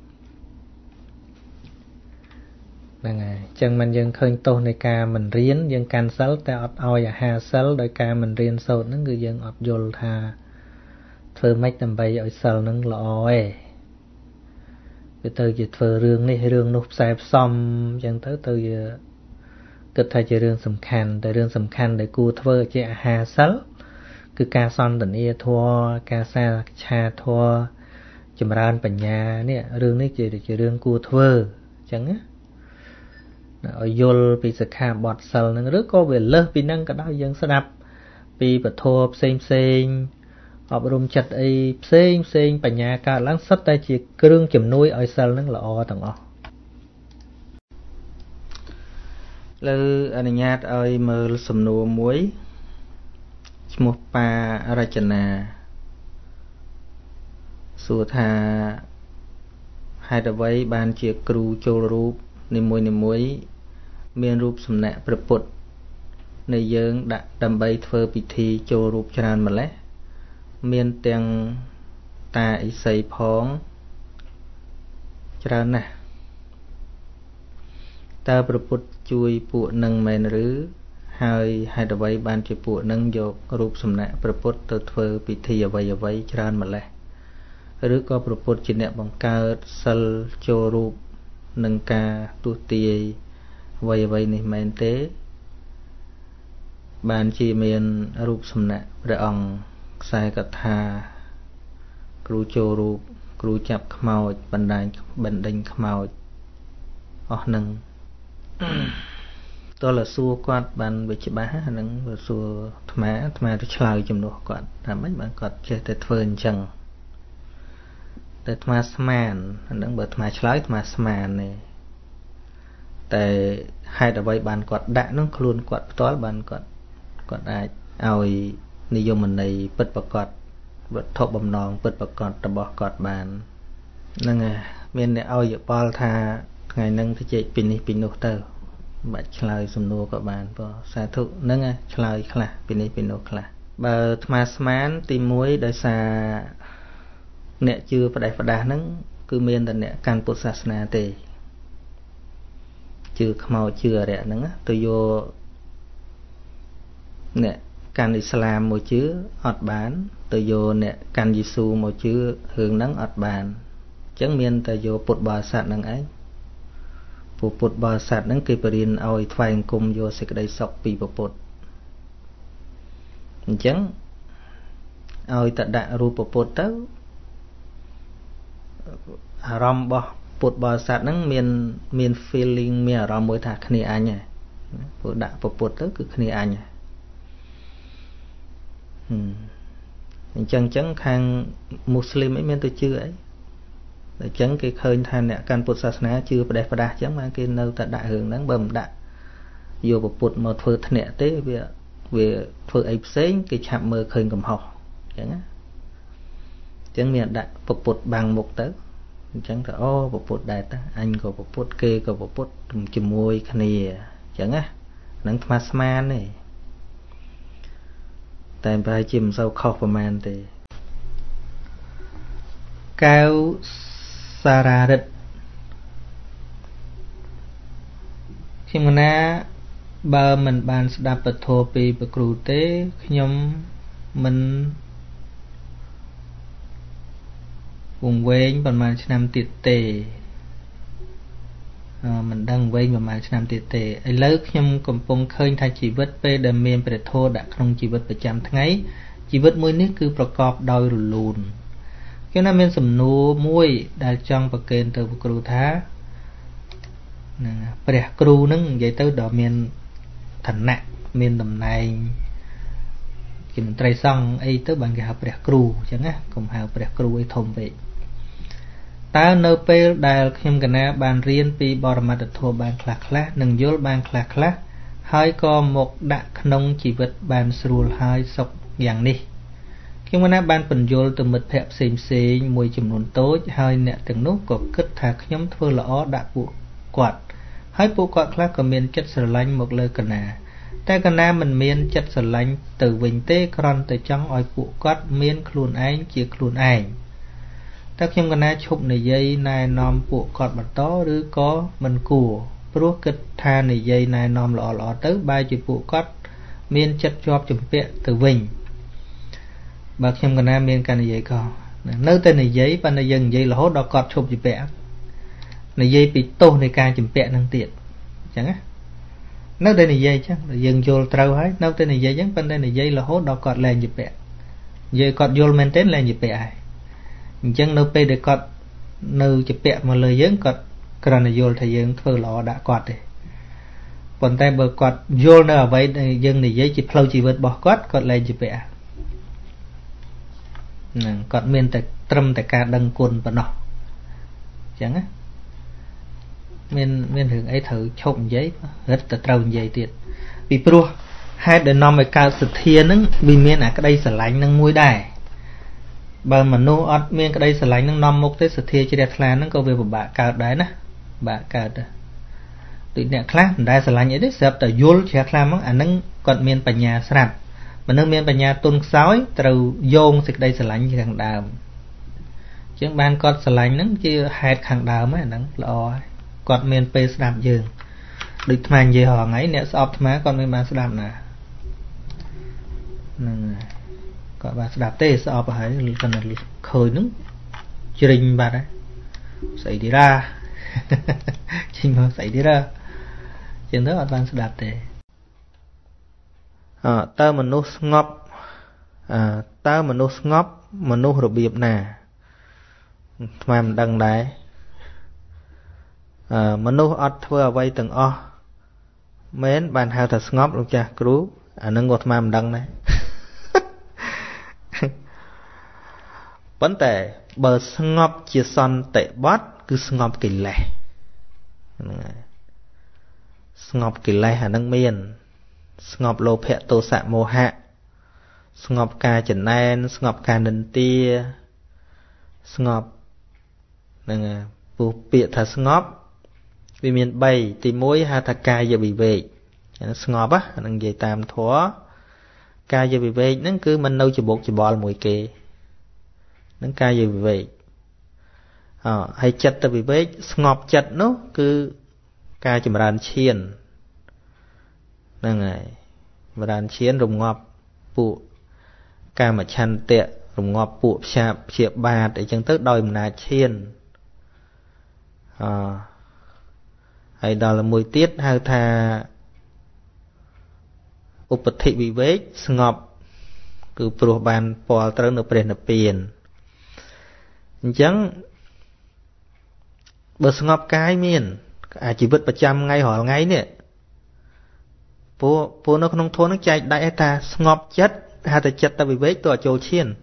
S1: là ngày chân mình dân khơi tô này ca mình riêng dân can sal ta ọt oi hà sal đôi ca mình riêng sâu nó người dân ọt vô thà thơ mấy tầm bay ở sal nó lòi từ giờ phơi rương này rương nộp xài xong chẳng tới từ giờ kịch thay chơi rương sầm khăn để cua thơ chơi hà sál cứ ca son tận ia thua ca sa cha thua chùm ran bẩn nhà nè rương này chơi để chơi rương cua thơ chẳng á ở yol bị sạc hà bọt sal nó rất có về lơ vì năng cả đó dân sẽ đạp vì bật thua xem học rung chặt ấy xem bà nhà cả láng sắt tay chỉ kêu chùm nuôi ở sân nó là o tầng o lư anh nhát ơi mơ sầm nua muối một pa rachana sủa thà hai đợt vây ban chia kêu châu rúp niệm muối miền rúp sầm nè bật bột nơi dương đã đầm bay phơi bị thi châu rúp tràn mà lẽ miền tiền ta ý xây phóng cho nè ta bật bút chui bộ nâng mền rứ hai đợt vây ban chỉ bộ nâng vô rụp sầm nè bật bút từ phơi bị thi ở vây cho mà lẽ rứ có bật bút chỉ nè bằng cao sal cho rụp nâng ca tu tì vây này mền tế ban chỉ miền rụp sầm nè rồi ông sai cả thà cừu châu rụp cừu chập màu bần đinh màu nâng tôi là xua quạt bàn về chị bá nâng và xua thà tôi chơi chùm đồ quạt làm mấy bạn quạt chơi tới phơi chẳng tới thà sman nâng bờ thà chơi thà sman này tại hai đợt vậy bàn quạt đã nó luôn quạt tối bàn quạt ai aiนิยมมันในเปิดประกอบทบบำนองเปิดประกอบตะบอกกอดบานนั่นไงเมียนเนี่ยเอาอยู่ปอลทาไงนั่งที่เจปินิปิโนเตอร์บัดชลายสมนัวกับบานพอสาธุนั่นไงชลายคลาปินิปิโนคลาบาธมาสมานตีมวยโดยสาเนี่ยชื่อประเดี๋ยวประดานั่งคือเมียนแต่เนี่ยการพุทธศาสนาเตชื่อขมาวชื่ออะไรนั่งตัวโยเนี่ยการอิสลามmột chữ ọt bán từ vô nè can Giêsu một chữ hướng nắng ọt bàn chẳng miên từ vô bột bò sạt nắng ấy bột bò sạt nắng cây bền oi thoại cùng vô sẽ đây sọc bị bột chẳng oi tận đại ru bột tới rom bột bò sạt nắng miên feeling miên rom mới thà khné anh nhỉ bột đại bột tới cứ khné anh nhỉ chân chấn khang Muslim ấy men tôi chưa ấy để chấn cái khơi than nè can Phậtศาสนา chưa phải đẹp và đa chấn mà cái nơi tại đại hưởng nắng bầm đại vô một Phật mà phơi nè tế về phơi ấy xén cái chạm mơ khơi cầm học chấn á chấn miền đại Phật bằng một tớ chấn là ô Phật đại ta anh có Phật kê có Phật chùm môi khné chấn á nắng Masman nàyแต่ไปจิมเศร้าข้อประมาณแต่ก้าวสาราดิที่มันนะบามันบานสดับปะโทปีปะกรูเต้ขยมมันวงเว้งประมาณชนำติดเตมันดังเว้งประมาณชนำติดเตไอ้เลิกยมกำปงเคยทายชีวิตไปเดิมเมียนประโทษดักคงชีวิตประจำทั้งไงชีวิตมวยนี้คือประกอบโดยรูนแค่นั้นเป็นสำนูมวยได้จังประเกณฑ์เติมกรูท้าព្រះគ្រូនឹងនិយាយទៅដល់មានឋានៈមានតំណែងជាមន្ត្រីសង្ឃអីទៅបានគេហៅព្រះគ្រូអញ្ចឹងណាកុំហៅព្រះគ្រូអីធំពេកតើនៅពេលដែលខ្ញុំកណាបានរៀនពីបរមត្ថធម៌បានខ្លះនិងយល់បានខ្លះហើយក៏មកដាក់ក្នុងជីវិតបានស្រួលហើយសុខយ៉ាងនេះខ្ញុំកណាបានបញ្យល់ទៅមិត្តភ័ក្តិផ្សេងមួយចំនួនតូចហើយអ្នកទាំងនោះក៏គិតថាខ្ញុំធ្វើល្អដាក់ពួកគាត់ហើយពួកគាត់ខ្លះក៏មានចិត្តស្រឡាញ់មកលើកណាតែកណាមិនមានចិត្តស្រឡាញ់ទៅវិញទេគ្រាន់តែចង់ឲ្យពួកគាត់មានខ្លួនឯងជាខ្លួនឯងតើខ្ញុំកណាឈប់និយាយណែនាំពួកគាត់បន្តឬក៏មិនគួរព្រោះគិតថានិយាយណែនាំល្អទៅបែរជាពួកគាត់មានចិត្តជាប់ជំពាក់ទៅវិញបើខ្ញុំកណាមានការនិយាយក៏នៅតែនិយាយប៉ុន្តែយើងនិយាយរហូតដល់គាត់ឈប់ជំពាក់និយាយពីទោសនៃការជំពាក់នឹងទៀតអញ្ចឹងណានៅតែនិយាយអញ្ចឹងយើងយល់ត្រូវហើយនៅតែនិយាយអញ្ចឹងប៉ុន្តែនិយាយរហូតដល់គាត់លែងជំពាក់និយាយគាត់យល់មែនទេលែងជំពាក់ហើយអញ្ចឹងនៅពេលដែលគាត់នៅជំពាក់មកលើយើងគាត់គ្រាន់តែយល់ថាយើងធ្វើល្អដាក់គាត់ទេប៉ុន្តែបើគាត់យល់នៅអ្វីដែលយើងនិយាយជាផ្លូវជីវិតរបស់គាត់លែងជំពាក់ហ្នឹងគាត់មានតែត្រឹមតែការដឹងគុណប៉ុណ្ណោះអញ្ចឹងណាមានរឿងអីត្រូវឈប់និយាយរឹតតែត្រូវនិយាយទៀតពីព្រោះហេតុដែលនាំឲ្យកើតសទ្ធានឹងវាមានអាក្តីស្រឡាញ់នឹងមួយដែរបើមនុស្សអត់មានក្តីស្រឡាញ់នឹងនាំមុខទេសទ្ធាជ្រះថ្លានឹងក៏វាពិបាកកើតដែរណាបាក់កើតដែរដូចអ្នកខ្លះមិនដែលស្រឡាញ់អីទេស្រាប់តែយល់ជ្រះថ្លាមកអានឹងគាត់មានបញ្ញាស្រាប់មនុស្សមានបញ្ញាទុនខ្សោយត្រូវយោងសេចក្តីស្រឡាញ់ខាងដើមអញ្ចឹងបានគាត់ស្រឡាញ់នឹងជាហេតុខាងដើមហ្នឹងអាហ្នឹងល្អហើយគាត់មានពេលស្ដាប់យើងដូចថ្មនិយាយរាល់ថ្ងៃអ្នកស្អប់ថ្មគាត់មិនបានស្ដាប់ណាហ្នឹងគាត់បានស្ដាប់ទេស្អប់ហើយគាត់ឃើញហ្នឹងជ្រិញបាត់ហើយស្អីទីរ៉ាចេញមកស្អីទីរ៉ាចឹងទៅអត់បានស្ដាប់ទេតើមនុស្សស្ងប់មនុស្សរបៀបណាថ្មមិនដឹងដែរមនុស្សអត់ធ្វើអ្វីទាំងអស់មែនបានហៅថាស្ងប់លោកចាស់គ្រូអានឹងក៏ថ្មមិនដឹងដែរប៉ុន្តែបើស្ងប់ជាសន្តិបត្តិគឺស្ងប់កិលេសហ្នឹងហើយស្ងប់កិលេសអានឹងមានស្ងប់លោភៈទោសៈមោហៈស្ងប់ការចំណែនស្ងប់ការនិន្ទាស្ងប់ហ្នឹងហើយពុះពាក្យថាស្ងប់វាមាន3ទី1ហៅថាកាយវិវេកស្ងប់អានឹងនិយាយតាមធម៌កាយវិវេកហ្នឹងគឺមិននៅច្បុកច្បល់មួយគេហ្នឹងកាយវិវេកហើយចិត្តវិវេកស្ងប់ចិត្តនោះគឺការចម្រើនឈានហ្នឹងហើយចម្រើនឈានរងាប់ពួកកាមឆន្ទៈរងាប់ពួកព្យាបាទអីចឹងទៅដោយអំណាចឈានហើយដល់មួយទៀតហៅថាឧបធិវិវេកស្ងប់គឺព្រោះបានពាល់ត្រូវនៅព្រះនិព្វានអញ្ចឹងបើស្ងប់កាយមានអាជីវិតប្រចាំថ្ងៃរាល់ថ្ងៃនេះពួកនៅក្នុងធម៌នឹងចែកដាច់ថាស្ងប់ចិត្តហៅថាចិត្តវិវេកទៅចូលឈាន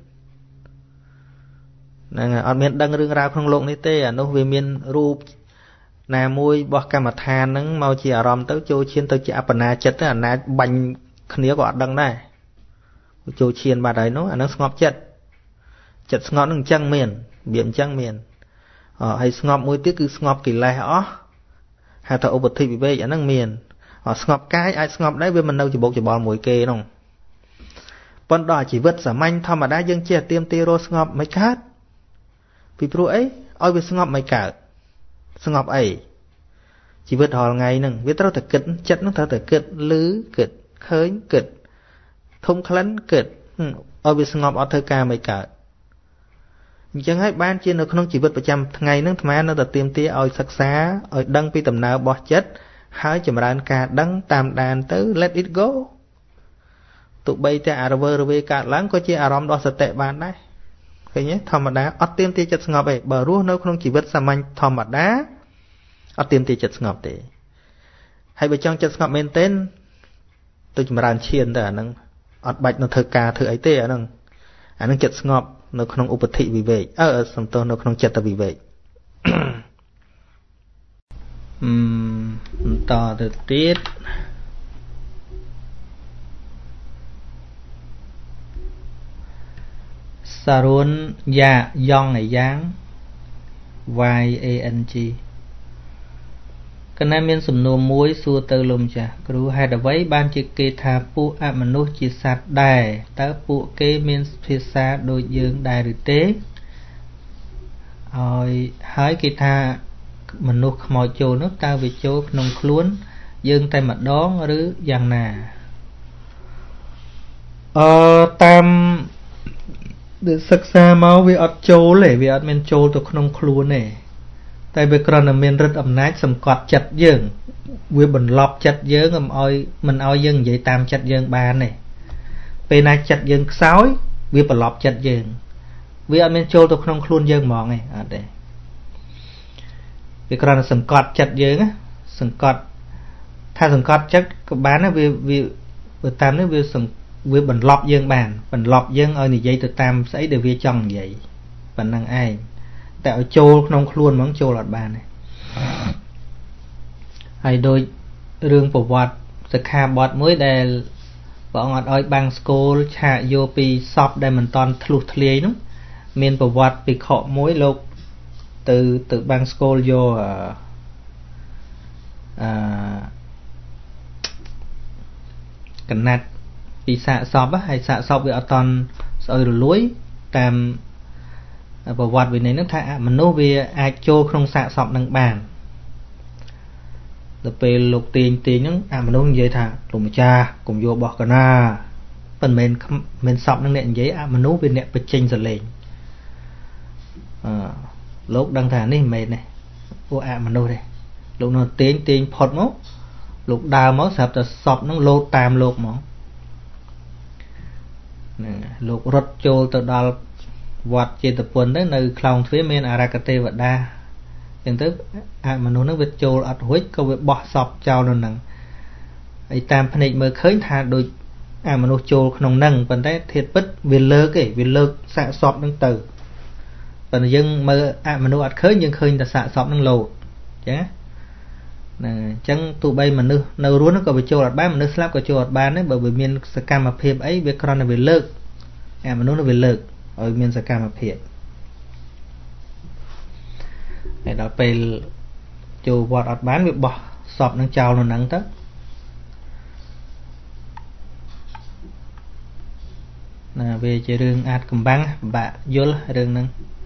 S1: ហ្នឹងហើយអត់មានដឹងរឿងរ៉ាវក្នុងโลกនេះទេអានោះវាមានរូបណាមួយរបស់កម្មដ្ឋានហ្នឹងមកជាអារម្មណ៍ទៅចូលឈានទៅជាអបណាចិត្តទៅអាណាបាញ់គ្នាក៏អត់ដឹងដែរចូលឈានបាត់ហើយនោះអានឹងស្ងប់ចិត្តស្ងប់នឹងអញ្ចឹងមានវាអញ្ចឹងមានហើយស្ងប់មួយទៀតគឺស្ងប់កិលេសអស់ហៅថាឧបធិវិវេកអានឹងមានស្ងប់កាយអាចស្ងប់ដែរវាមិននៅច្បុកច្បល់មួយគេនោះប៉ុន្តែជីវិតសាមញ្ញធម្មតាយើងចេះទៀមទារស់ស្ងប់មិនកើតពីព្រោះអីឲ្យវាស្ងប់មិនកើតស្ងប់អីជីវិតរាល់ថ្ងៃហ្នឹងវាត្រូវតែគិតចិត្តហ្នឹងត្រូវតែគិតឮគិតឃើញគិតធំក្លិនគិតឲ្យវាស្ងប់អត់ធ្វើការមិនកើតអញ្ចឹងហើយបានជានៅក្នុងជីវិតប្រចាំថ្ងៃហ្នឹងអាត្មានៅតែទៀមទាឲ្យសិក្សាឲ្យដឹងពីដំណើររបស់ចិត្តហើយចម្រើនការដឹងតាមដានទៅ let it go ទោះបីតែរវើរវាយកើតឡើងក៏ជាអារម្មណ៍ដ៏សតិបានដែរឃើញទេធម្មតាអត់ទៀមទាចិត្តស្ងប់ទេបើរស់នៅក្នុងជីវិតសាមញ្ញធម្មតាអត់ទាមទារចិត្តស្ងប់ទេហើយបើចង់ចិត្តស្ងប់មែនទែនទៅចម្រើនឈានទៅអាហ្នឹងអត់បាច់នៅធ្វើការធ្វើអីទេអាហ្នឹងចិត្តស្ងប់នៅក្នុងឧបធិវិវេកសំទោសនៅក្នុងចិត្តវិវេកបន្តទៅទៀតសារ៉ុនយ៉ាយ៉ងឯយ៉ាង YANG កណែមានសំណួរមួយសួរទៅលោកម្ចាស់គ្រូហេតុអ្វីបានជាគេថាពួកអមនុស្សជាសត្វដែរតើពួកគេមានភាសាដូចយើងដែរឬទេហើយគេថាមនុស្សខ្មោចចូលនោះតើវាចូលក្នុងខ្លួនយើងតែម្ដងឬយ៉ាងណាតាមសិក្សាមកវាអត់ចូលទេវាអត់មានចូលទៅក្នុងខ្លួនទេតែវាគ្រាន់តែមានឫទ្ធិអំណាចសង្កត់ចិត្តយើងវាបន្លប់ចិត្តយើងមិនឲ្យយើងនិយាយតាមចិត្តយើងបានទេពេលណាចិត្តយើងខ្សោយវាបន្លប់ចិត្តយើងវាអត់មានចូលទៅក្នុងខ្លួនយើងហ្មងទេអត់ទេវាគ្រាន់តែសង្កត់ចិត្តយើងសង្កត់ថាសង្កត់ចិត្តក៏បានដែរវាតាមនេះវាបន្លប់យើងបានបន្លប់យើងឲ្យនិយាយទៅតាមស្អីដែលវាចង់និយាយប៉ុណ្ណឹងឯងតែឲ្យចូលក្នុងខ្លួនហ្មងចូលអត់បានទេហើយដូចរឿងប្រវត្តិសិក្ខាបទមួយដែលព្រះអង្គអត់ឲ្យបាំងស្គលឆាកយកពីសពដែលមិនតន់ធ្លុះធ្លាយនោះមានប្រវត្តិភិក្ខុមួយលោកទៅបាំងស្គលយកកណាត់ពីសាកសពហើយសាកសពវាអត់តន់ស្អុយរលួយតាមប្រវត្តិវិន័យនោះថាមនុស្សវាអាចចូលក្នុងសាកសពនឹងបានដល់ពេលលោកទាញហ្នឹងមនុស្សនិយាយថាលោកម្ចាស់កុំយកបោះកណាប៉ុន្តែមិនសពនឹងអ្នកនិយាយមនុស្សវាអ្នកបញ្ចេញសលេងលោកដឹងថានេះមិនមែនទេពួកមនុស្សទេលោកនៅទាញផុតមកលោកដើរមកស្រាប់តែសពនឹងលោតតាមលោកមកហ្នឹងលោករត់ចូលទៅដល់វត្តចេតពុនទៅនៅខ្លោងទ្វារមានអរគទេវតាចឹងទៅមនុស្សហ្នឹងវាចូលអត់រួចក៏វាបោះសពចោលនៅហ្នឹងហើយតាមភ្នែកមើលឃើញថាដូចមនុស្សចូលក្នុងហ្នឹងប៉ុន្តែធាតុពិតវាលើកសាកសពហ្នឹងទៅប៉ុន្តែយើងមើលមនុស្សអត់ឃើញយើងឃើញតែសាកសពហ្នឹងលោតចឹងហ្នឹងអញ្ចឹងទោះបីមនុស្សនៅរស់ហ្នឹងក៏វាចូលអត់បានមនុស្សស្លាប់ក៏ចូលអត់បានដែរបើវាមានសកម្មភាពអីវាគ្រាន់តែវាលើកមនុស្សនោះវាលើកឲ្យមានសកម្មភាពហើយដល់ពេលចូលវត្តអត់បានវាបោះសពនឹងចោលនៅហ្នឹងទៅណាវាជារឿងអាចកំបាំងពិបាកយល់រឿងហ្នឹង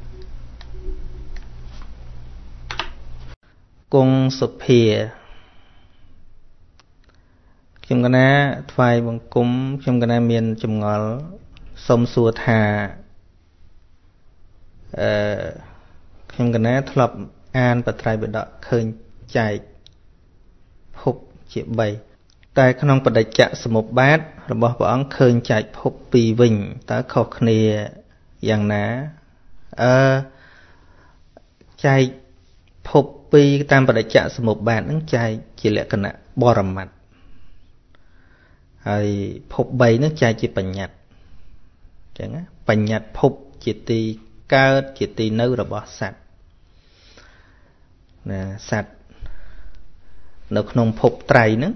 S1: គង់សុភាខ្ញុំកណាថ្វាយបង្គំខ្ញុំកណាមានចម្ងល់សុំសួរថាខ្ញុំកណាធ្លាប់អានបត្រៃបិដកឃើញចែកភពជា3តែក្នុងបដិច្ចសមុប្បាទរបស់ព្រះអង្គឃើញចែកភព2វិញតើខុសគ្នាយ៉ាងណាចែកភព2តាមបដិច្ចសមុប្បាទហ្នឹងចែកជាលក្ខណៈបរមត្តហើយភព3ហ្នឹងចែកជាបញ្ញត្តិអញ្ចឹងបញ្ញត្តិភពជាទីកើតជាទីនៅរបស់សត្វណាសត្វនៅក្នុងភពត្រៃហ្នឹង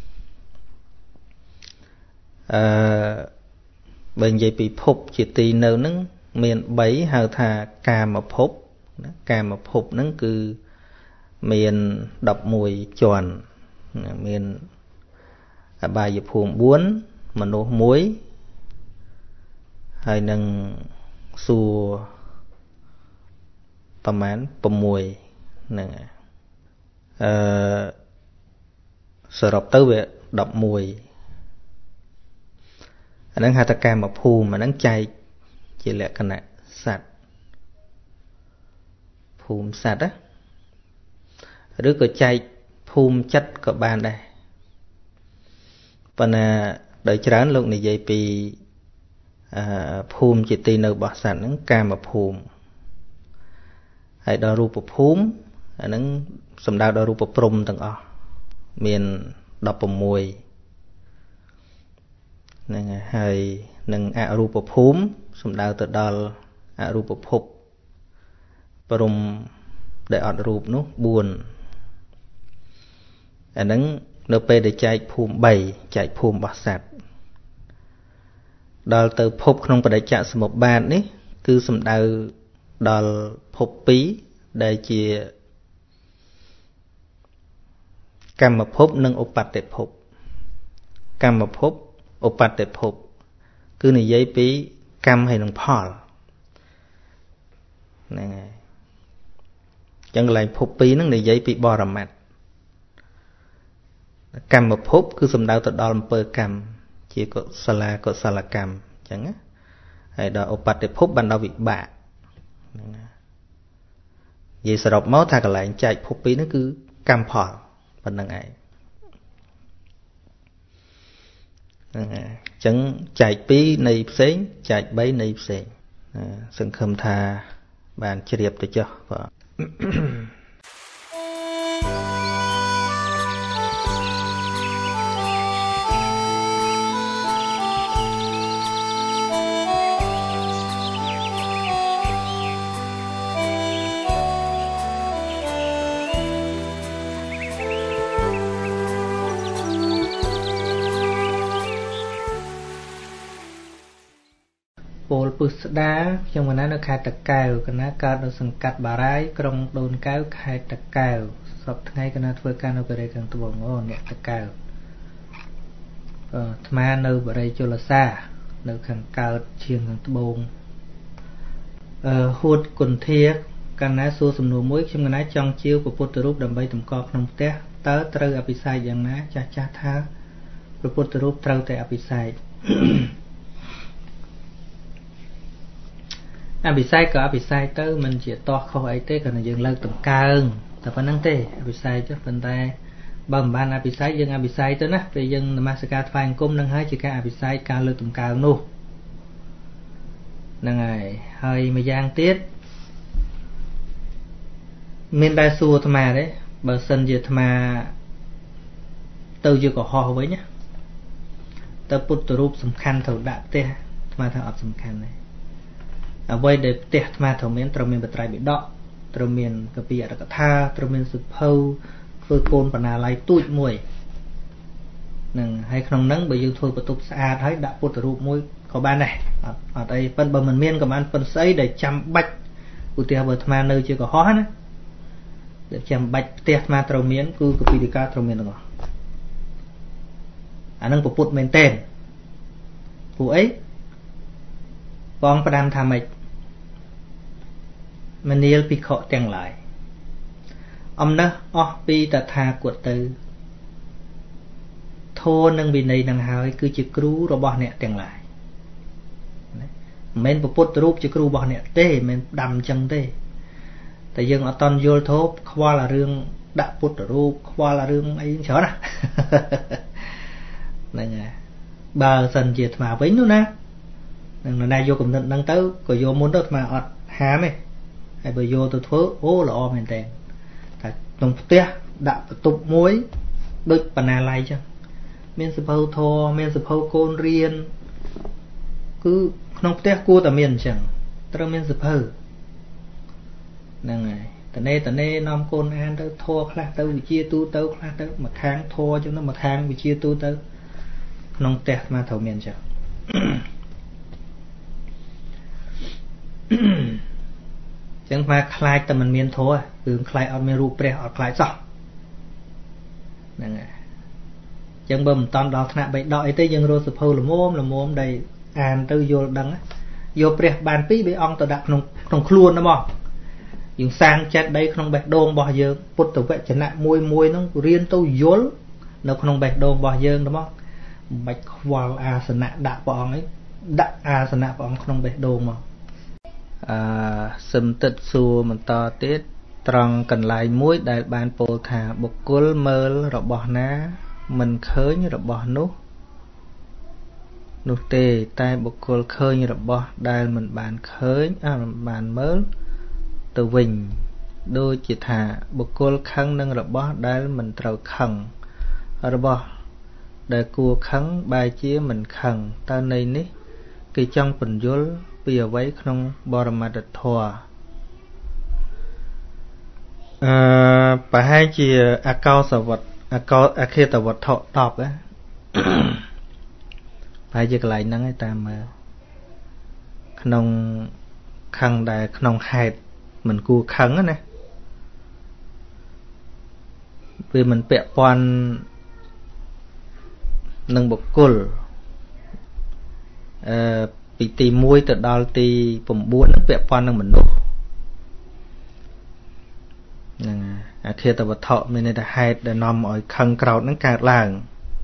S1: បើនិយាយពីភពជាទីនៅហ្នឹងមាន3ហៅថាកាមភពណាកាមភពហ្នឹងគឺមាន11ជាន់មានអបាយភូមិ4មនុស្ស1ហើយនឹងសួរប្រមាណ6ហ្នឹងសរុបទៅវា11អាហ្នឹងហៅថាកាមភូមិអាហ្នឹងចែកជាលក្ខណៈសត្វភូមិសត្វឬក៏ចែកភូមិចិត្តក៏បានដែរប៉ុន្តែដោយច្រើនលោកនិយាយពីភូមិជាទីនៅរបស់សត្វហ្នឹងកាមភូមិហើយដល់រូបភូមិអាហ្នឹងសំដៅដល់រូបព្រំទាំងអស់មាន16ហ្នឹងហើយនឹងអរូបភូមិសំដៅទៅដល់អរូបភពព្រំដែលអត់រូបនោះ4អាហ្នឹងនៅពេលដែលចែកភូមិ3ចែកភូមិរបស់សត្វដល់ទៅភពក្នុងបដិច្ចសមុប្បាតនេះគឺសំដៅដល់ភព2ដែលជាកម្មភពនិងឧបត្តិភពកម្មភពឧបត្តិភពគឺនិយាយពីកម្មហើយនិងផលហ្នឹងហើយចឹងកន្លែងភព2ហ្នឹងនិយាយពីបរមត្តកម្មភពគឺសំដៅទៅដល់អំពើកម្មជាកុសលកម្មចឹងណាហើយដល់ឧបត្តិភពបានដល់វិបាកហ្នឹងណានិយាយសរុបមកថាកន្លែងចែកភព2ហ្នឹងគឺកម្មផលប៉ុណ្្នឹងឯងហ្នឹងហើយអញ្ចឹងចែក2នៃផ្សេងចែក3នៃផ្សេងសង្ឃឹមថាបានជ្រាបទៅចុះបាទពលពុស្ដាខ្ញុំកណានៅខេត្តតាកែវកណាកើតនៅសង្កាត់បារាយក្រុងដូនកែវខេត្តតាកែវសពថ្ងៃកណាធ្វើការនៅបរិយាខាងត្បូងអូអ្នកតាកែវអាត្មានៅបរិយាជលសានៅខាងកើតជាងខាងត្បូងហួតគុន្ធាកណាសួរសំណួរមួយខ្ញុំកណាចង់ជាវពុទ្ធរូបដើម្បីតម្កល់ក្នុងផ្ទះតើត្រូវអភិសេកយ៉ាងណាចាស់ថាពុទ្ធរូបត្រូវតែអភិសេកអភិសេកក៏អភិសេកទៅមិនជាតោះខុសអីទេគ្រាន់តែយើងលើកតម្កើងតែប៉ុណ្្នឹងទេអភិសេកចុះប៉ុន្តែបើមិនបានអភិសេកយើងអភិសេកទៅណាពេលយើងនមស្ការថ្វាយអង្គមនឹងហើយជាការអភិសេកការលើកតម្កើងនោះហ្នឹងហើយម្យ៉ាងទៀតមានដែរសួរអាត្មាទេបើសិនជាអាត្មាទៅជាកុហកវិញណាទៅពុទ្ធរូបសំខាន់ត្រូវដាក់ផ្ទះអាត្មាថាអត់សំខាន់ទេអ្វីដែលផ្ទះអាត្មាត្រូវមានបត្រៃបិដកត្រូវមានកពីអរកថាត្រូវមានសុភៅធ្វើកូនបណ្ណាល័យទូចមួយហ្នឹងហើយក្នុងហ្នឹងបើយើងធ្វើបន្ទប់ស្អាតហើយដាក់ពុទ្ធរូបមួយក៏បានដែរអត់អីប៉ុន្តែបើមិនមានក៏បានប៉ុនស្អីដែលចាំបាច់ឧទាហរណ៍បើអាត្មានៅជាកុហកណាដែលចាំបាច់ផ្ទះអាត្មាត្រូវមានគឺកពីដីកាត្រូវមានទាំងអស់អាហ្នឹងពុទ្ធមែនតើព្រោះអីបងផ្ដាំថាម៉េចមនាលភិក្ខុទាំងឡាយអំណះអស់ពីតថាគតទៅធម៌និងវិន័យនឹងហើយគឺជាគ្រូរបស់អ្នកទាំងឡាយមិនមែនពុទ្ធរូបជាគ្រូរបស់អ្នកទេមិនមែនផ្ដាំអញ្ចឹងទេតែយើងអត់តន់យល់ធម៌ខ្វល់អារឿងដាក់ពុទ្ធរូបខ្វល់អារឿងអីច្រើនណាហ្នឹងហើយបើសិនជាអាត្មាវិញនោះណានឹងណាយកគំនិតហ្នឹងទៅក៏យកមុនទៅអាត្មាអត់ហាមទេហើយបើយកទៅធ្វើអូល្អមែនតើតែក្នុងផ្ទះដាក់បន្ទប់មួយដូចបណ្ណាល័យចឹងមានសភៅធម៌មានសភៅកូនរៀនគឺក្នុងផ្ទះគួរតែមានអញ្ចឹងត្រូវមានសភៅហ្នឹងហើយតនេនាំកូនអានទៅធម៌ខ្លះទៅវិជាទូទៅខ្លះទៅមួយខាងធម៌ចឹងទៅមួយខាងវិជាទូទៅក្នុងផ្ទះអាត្មាត្រូវមានអញ្ចឹងចឹងមកខ្លាចតែមិនមានធម៌គឺខ្លាចអត់មានរូបព្រះអត់ខ្លាចសោះហ្នឹងហើយចឹងបើមិនតន់ដល់ថ្នាក់បៃដកអីទេយើងរកសភៅល្មមដែលអានទៅយល់ដឹងយកព្រះបាន2 3អង្គទៅដាក់ក្នុងខ្លួនហ្មងយើងសាងចិត្តដីក្នុងបេះដូងរបស់យើងពុទ្ធវចនៈមួយហ្នឹងរៀនទៅយល់នៅក្នុងបេះដូងរបស់យើងហ្មងមិនបាច់ខ្វល់អាសនៈដាក់ព្រះអង្គអីដាក់អាសនៈព្រះអង្គក្នុងបេះដូងមកសឹមទឹកសួរបន្តទៀតត្រង់កន្លែងមួយដែលបានពោលថាបុគ្គលមើលរបស់ណាមិនឃើញរបស់នោះទេតែបុគ្គលឃើញរបស់ដែលមិនបានឃើញមិនបានមើលទៅវិញ đôi chỉ thả bậc cô khăn nâng rồi bó đá mình trâu khăn rồi bó để cua khăn bài chia mình khăn ta này ní cái trong phần dối bây giờ vậy không bò mà đặt thua bà hai chị cao sở vật cao khi tờ vật thọ tọp á phải chỉ lại nắng ấy ta mà không khăn đại không hạt mình cua khăn á nè vì mình bẹ quan nâng bậc cồn bị tì muối từ đó tì bụng buồn nó bẹ quan nâng mình nô khi ta vật thọ mình đã hạt để nằm ở khăn cầu nó cả làng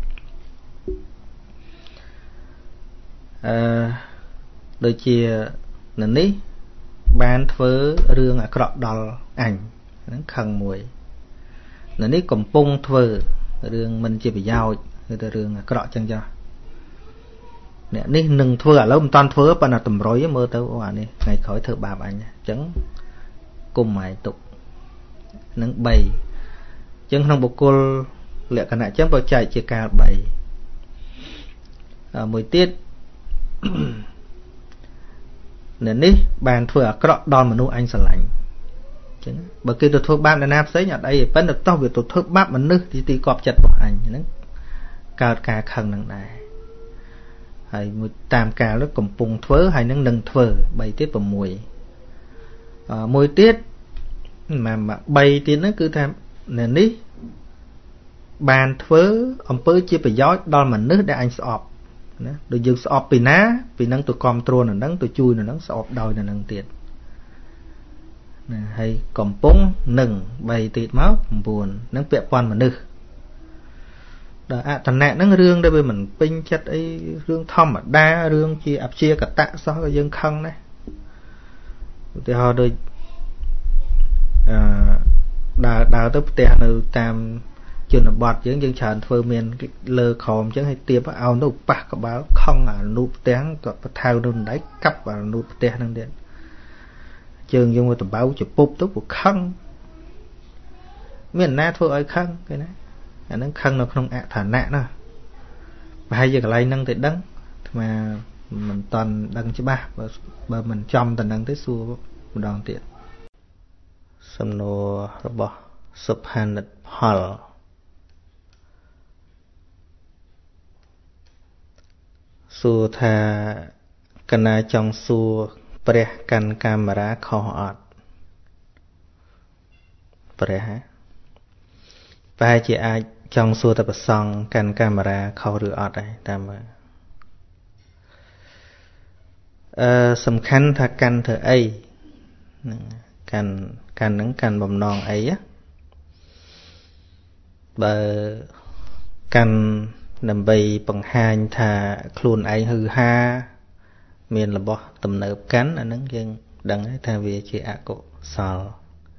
S1: đôi chia nè ní ban thơ rương ở cọ đòn ảnh nó khăn mùi nè ní cầm pung thơ rương mình chỉ phải giao người ta rương ở cọ chân cho nè ní nâng thơ ở lâu toàn thơ bà nào tầm rối mơ tớ quả này ngày khỏi thơ bà anh chẳng cùng mày tục nâng bày chân không bộ cô lệ cả nạ chẳng bao chạy chia ca bày mùi tiết nên ní bàn thưa ở cọ đòn mà nuôi anh sờ lạnh chứ bởi khi tôi thưa bạn là nam sấy nhặt đây vẫn được to việc tôi thưa bác mà nữ thì tì cọp chặt của anh nó cao ca khăn nặng này hay một tam ca nó cùng pùng thớ hay nó nâng thơ bày tiết vào mùi mùi tiết mà bày tiết nó cứ tham nên ní bàn thớ ông bớ chia phải gió đòn mà nữ để anh sọp được dùng sọp vì ná vì nâng tụi con trôn là nâng tụi chui là nâng sọp đôi là nâng tiệt hay còn bóng nâng bày tiệt máu buồn nâng bẹ quan mà nữ thằng nè nâng rương đây bên mình pin chất ấy rương thom mà đa rương chia áp chia cả tạ so cái dân khăn này thì họ đôi đào tới tè nơi tam chừng là bọt những dân tràn phơi miền lơ khom chứ hay tiêm ao nụ bạc có báo không à nụ tiếng có thao đun đáy cắp và nụ tè năng điện chừng dùng một tờ báo chụp bút tốt của khăn miền na thôi ở khăn cái này nó khăn nó không ạ thả nạ nữa và hay giờ cái này năng tới đắng mà mình toàn đăng chứ ba và mình trong toàn đăng tới xua một đòn tiện sâm nô robot subhanat hall xua tha cana trong xua pre can camera khó ọt pre hả và chị ai trong xua tập song can camera khó rửa ọt đây tam sầm khăn tha can thờ ấy can nắng can bầm non ấy á bờ can nằm bì bằng hai thà khuôn ai hư ha miền là bỏ tầm nợ cánh anh nắng dân đằng ấy thay vì chị ạ cổ sò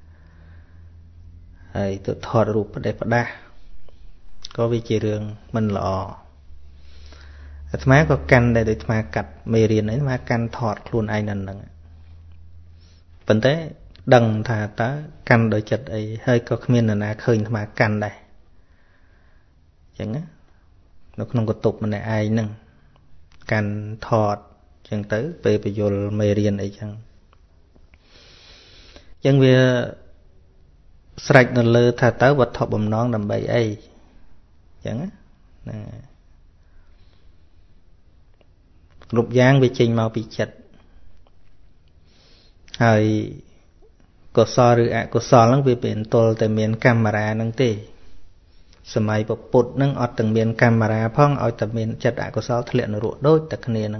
S1: hay tôi thọ rụp ở đây phải đa có vị trí đường mình lọ má có căn đây để má cắt mê riêng ấy má căn thọt khuôn ai nần nằng vấn tế đằng thà ta căn đôi chật ấy hơi có miền là na khơi má căn đây chẳng á nó không có tục mà này ai nâng can thọt chẳng tới về bây giờ mê riêng ấy chẳng vì sạch nó lơ thà tới vật thọ bầm non nằm bầy ấy chẳng á lục giang bị trình màu bị chậtហើយកសលឬអកុសលហ្នឹងវាเป็นទល់តែមានកាមេរ៉ាហ្នឹងទេសម័យពុទ្ធហ្នឹងអត់ទាំងមានកាមេរ៉ាផងឲ្យតែមានចិត្តអកុសលធ្លាក់នរកដូចតែគ្នាហ្នឹង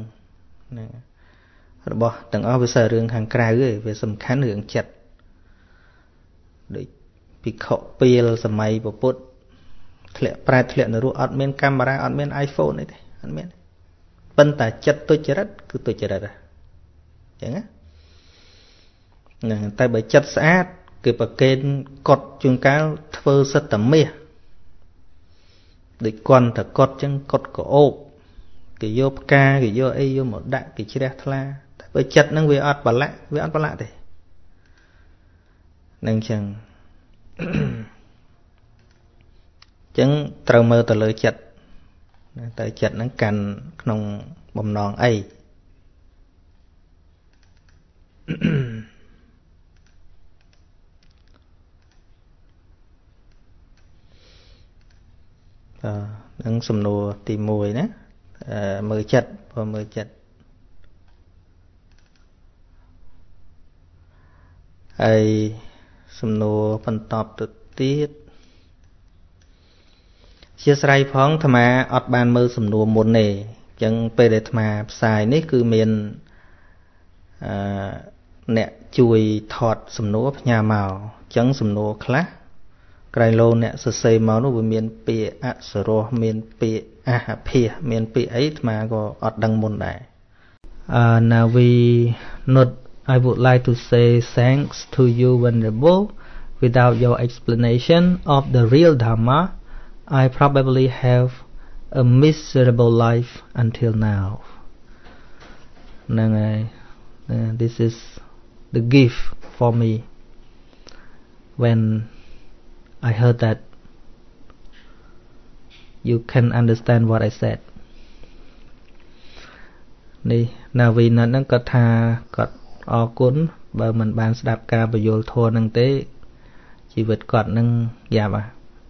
S1: របស់ទាំងអស់វាសើរឿងខាងក្រៅទេវាសំខាន់រឿងចិត្តដូចភិក្ខុពីលសម័យពុទ្ធធ្លាក់ប្រែធ្លាក់នរកអត់មានកាមេរ៉ាអត់មាន iPhone អីទេអត់មានប៉ុន្តែចិត្តទុច្ចរិតគឺទុច្ចរិតអញ្ចឹងណាតែបើចិត្តស្អាតគឺប្រកេនកត់ជួនកាលធ្វើសិទ្ធិមាសដូចគន់តែកត់ចឹងកត់កោបគេយកផ្កាគេយកអីយកមកដាក់គេជ្រះថ្លាតែបើចិត្តហ្នឹងវាអត់ប្រឡាក់ទេនឹងចឹងចឹងត្រូវមើលទៅលើចិត្តតែចិត្តហ្នឹងកាន់ក្នុងបំណងអីនឹងសំណួរទី1ណាមើលចិត្តព្រោះមើលចិត្តហើយសំណួរបន្តទៅទៀតជាស្រ័យផងអាត្មាអត់បានមើលសំណួរមុនទេអញ្ចឹងពេលដែលអាត្មាផ្សាយនេះគឺមានអ្នកជួយថតសំណួរផ្ញើមកអញ្ចឹងសំណួរខ្លះក្រៃលោអ្នកសរសេរមកនោះវាមានពាក្យអសរោះមានពាក្យអហភាសមានពាក្យអីអាត្មាក៏អត់ដឹងមុនដែរnow we not I would like to say thanks to you Venerable without your explanation of the real Dharma I probably have a miserable life until now this is the gift for me when I heard that you can understand what I said នេះណាវីណាត់ហ្នឹងគាត់ថាគាត់អរគុណបើមិនបានស្ដាប់ការបញ្យលធម៌ហ្នឹងទេជីវិតគាត់នឹងយ៉ាប់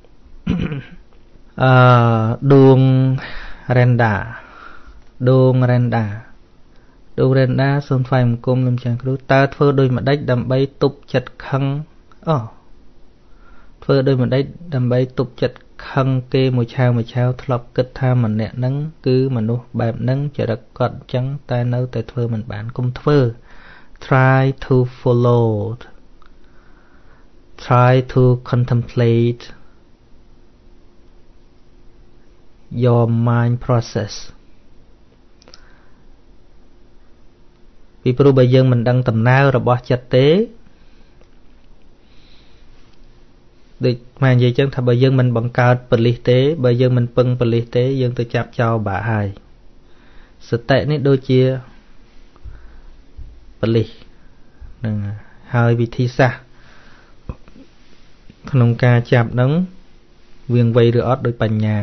S1: ដួងរ៉េនដាសូមថ្វាយបង្គំលោកចាស់គ្រូតើធ្វើដូចម្ដេចដើម្បីទប់ចិត្តខឹងធ្វើដូចម្ដេចដើម្បីទប់ចិត្តខឹងគេមួយឆាវធ្លាប់គិតថាម្នាក់ហ្នឹងគឺមនុស្សបែបហ្នឹងចរិតគាត់អញ្ចឹងតែនៅតែធ្វើមិនបានកុំធ្វើ try to contemplate your mind process ពីព្រោះបើយើងមិនដឹងដំណើររបស់ចិត្តទេដូចមកនិយាយចឹងថាបើយើងមិនបង្កើតបលិសទេបើយើងមិនពឹងបលិសទេយើងទៅចាប់ចោលបាក់ហើយសតិនេះដូចជាបលិសហ្នឹងហើយវិធីសាស្ត្រក្នុងការចាប់ហ្នឹងវាងវៃឬអត់ដោយបញ្ញា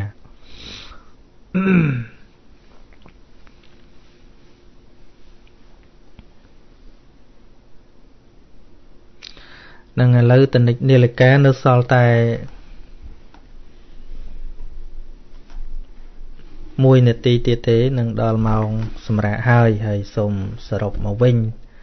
S1: នឹងឥឡូវតនិចនាឡិកានៅសល់តែ1នាទីទៀតទេនឹងដល់ម៉ោងសម្រាប់ហើយសូមសរុបមកវិញ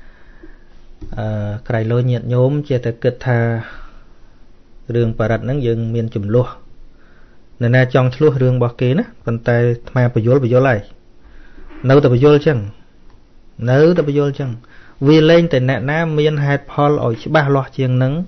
S1: ក្រៃលោញាតិញោមចេះតែគិតថារឿងបរិត្តហ្នឹងយើងមានចំនួននរណាចង់ឆ្លោះរឿងរបស់គេណាប៉ុន្តែអាត្មាបញ្យល់ហើយនៅតែបញ្យល់ចឹងវាលែងតែអ្នកណាមានហេតុផលឲ្យច្បាស់លាស់ជាងនឹង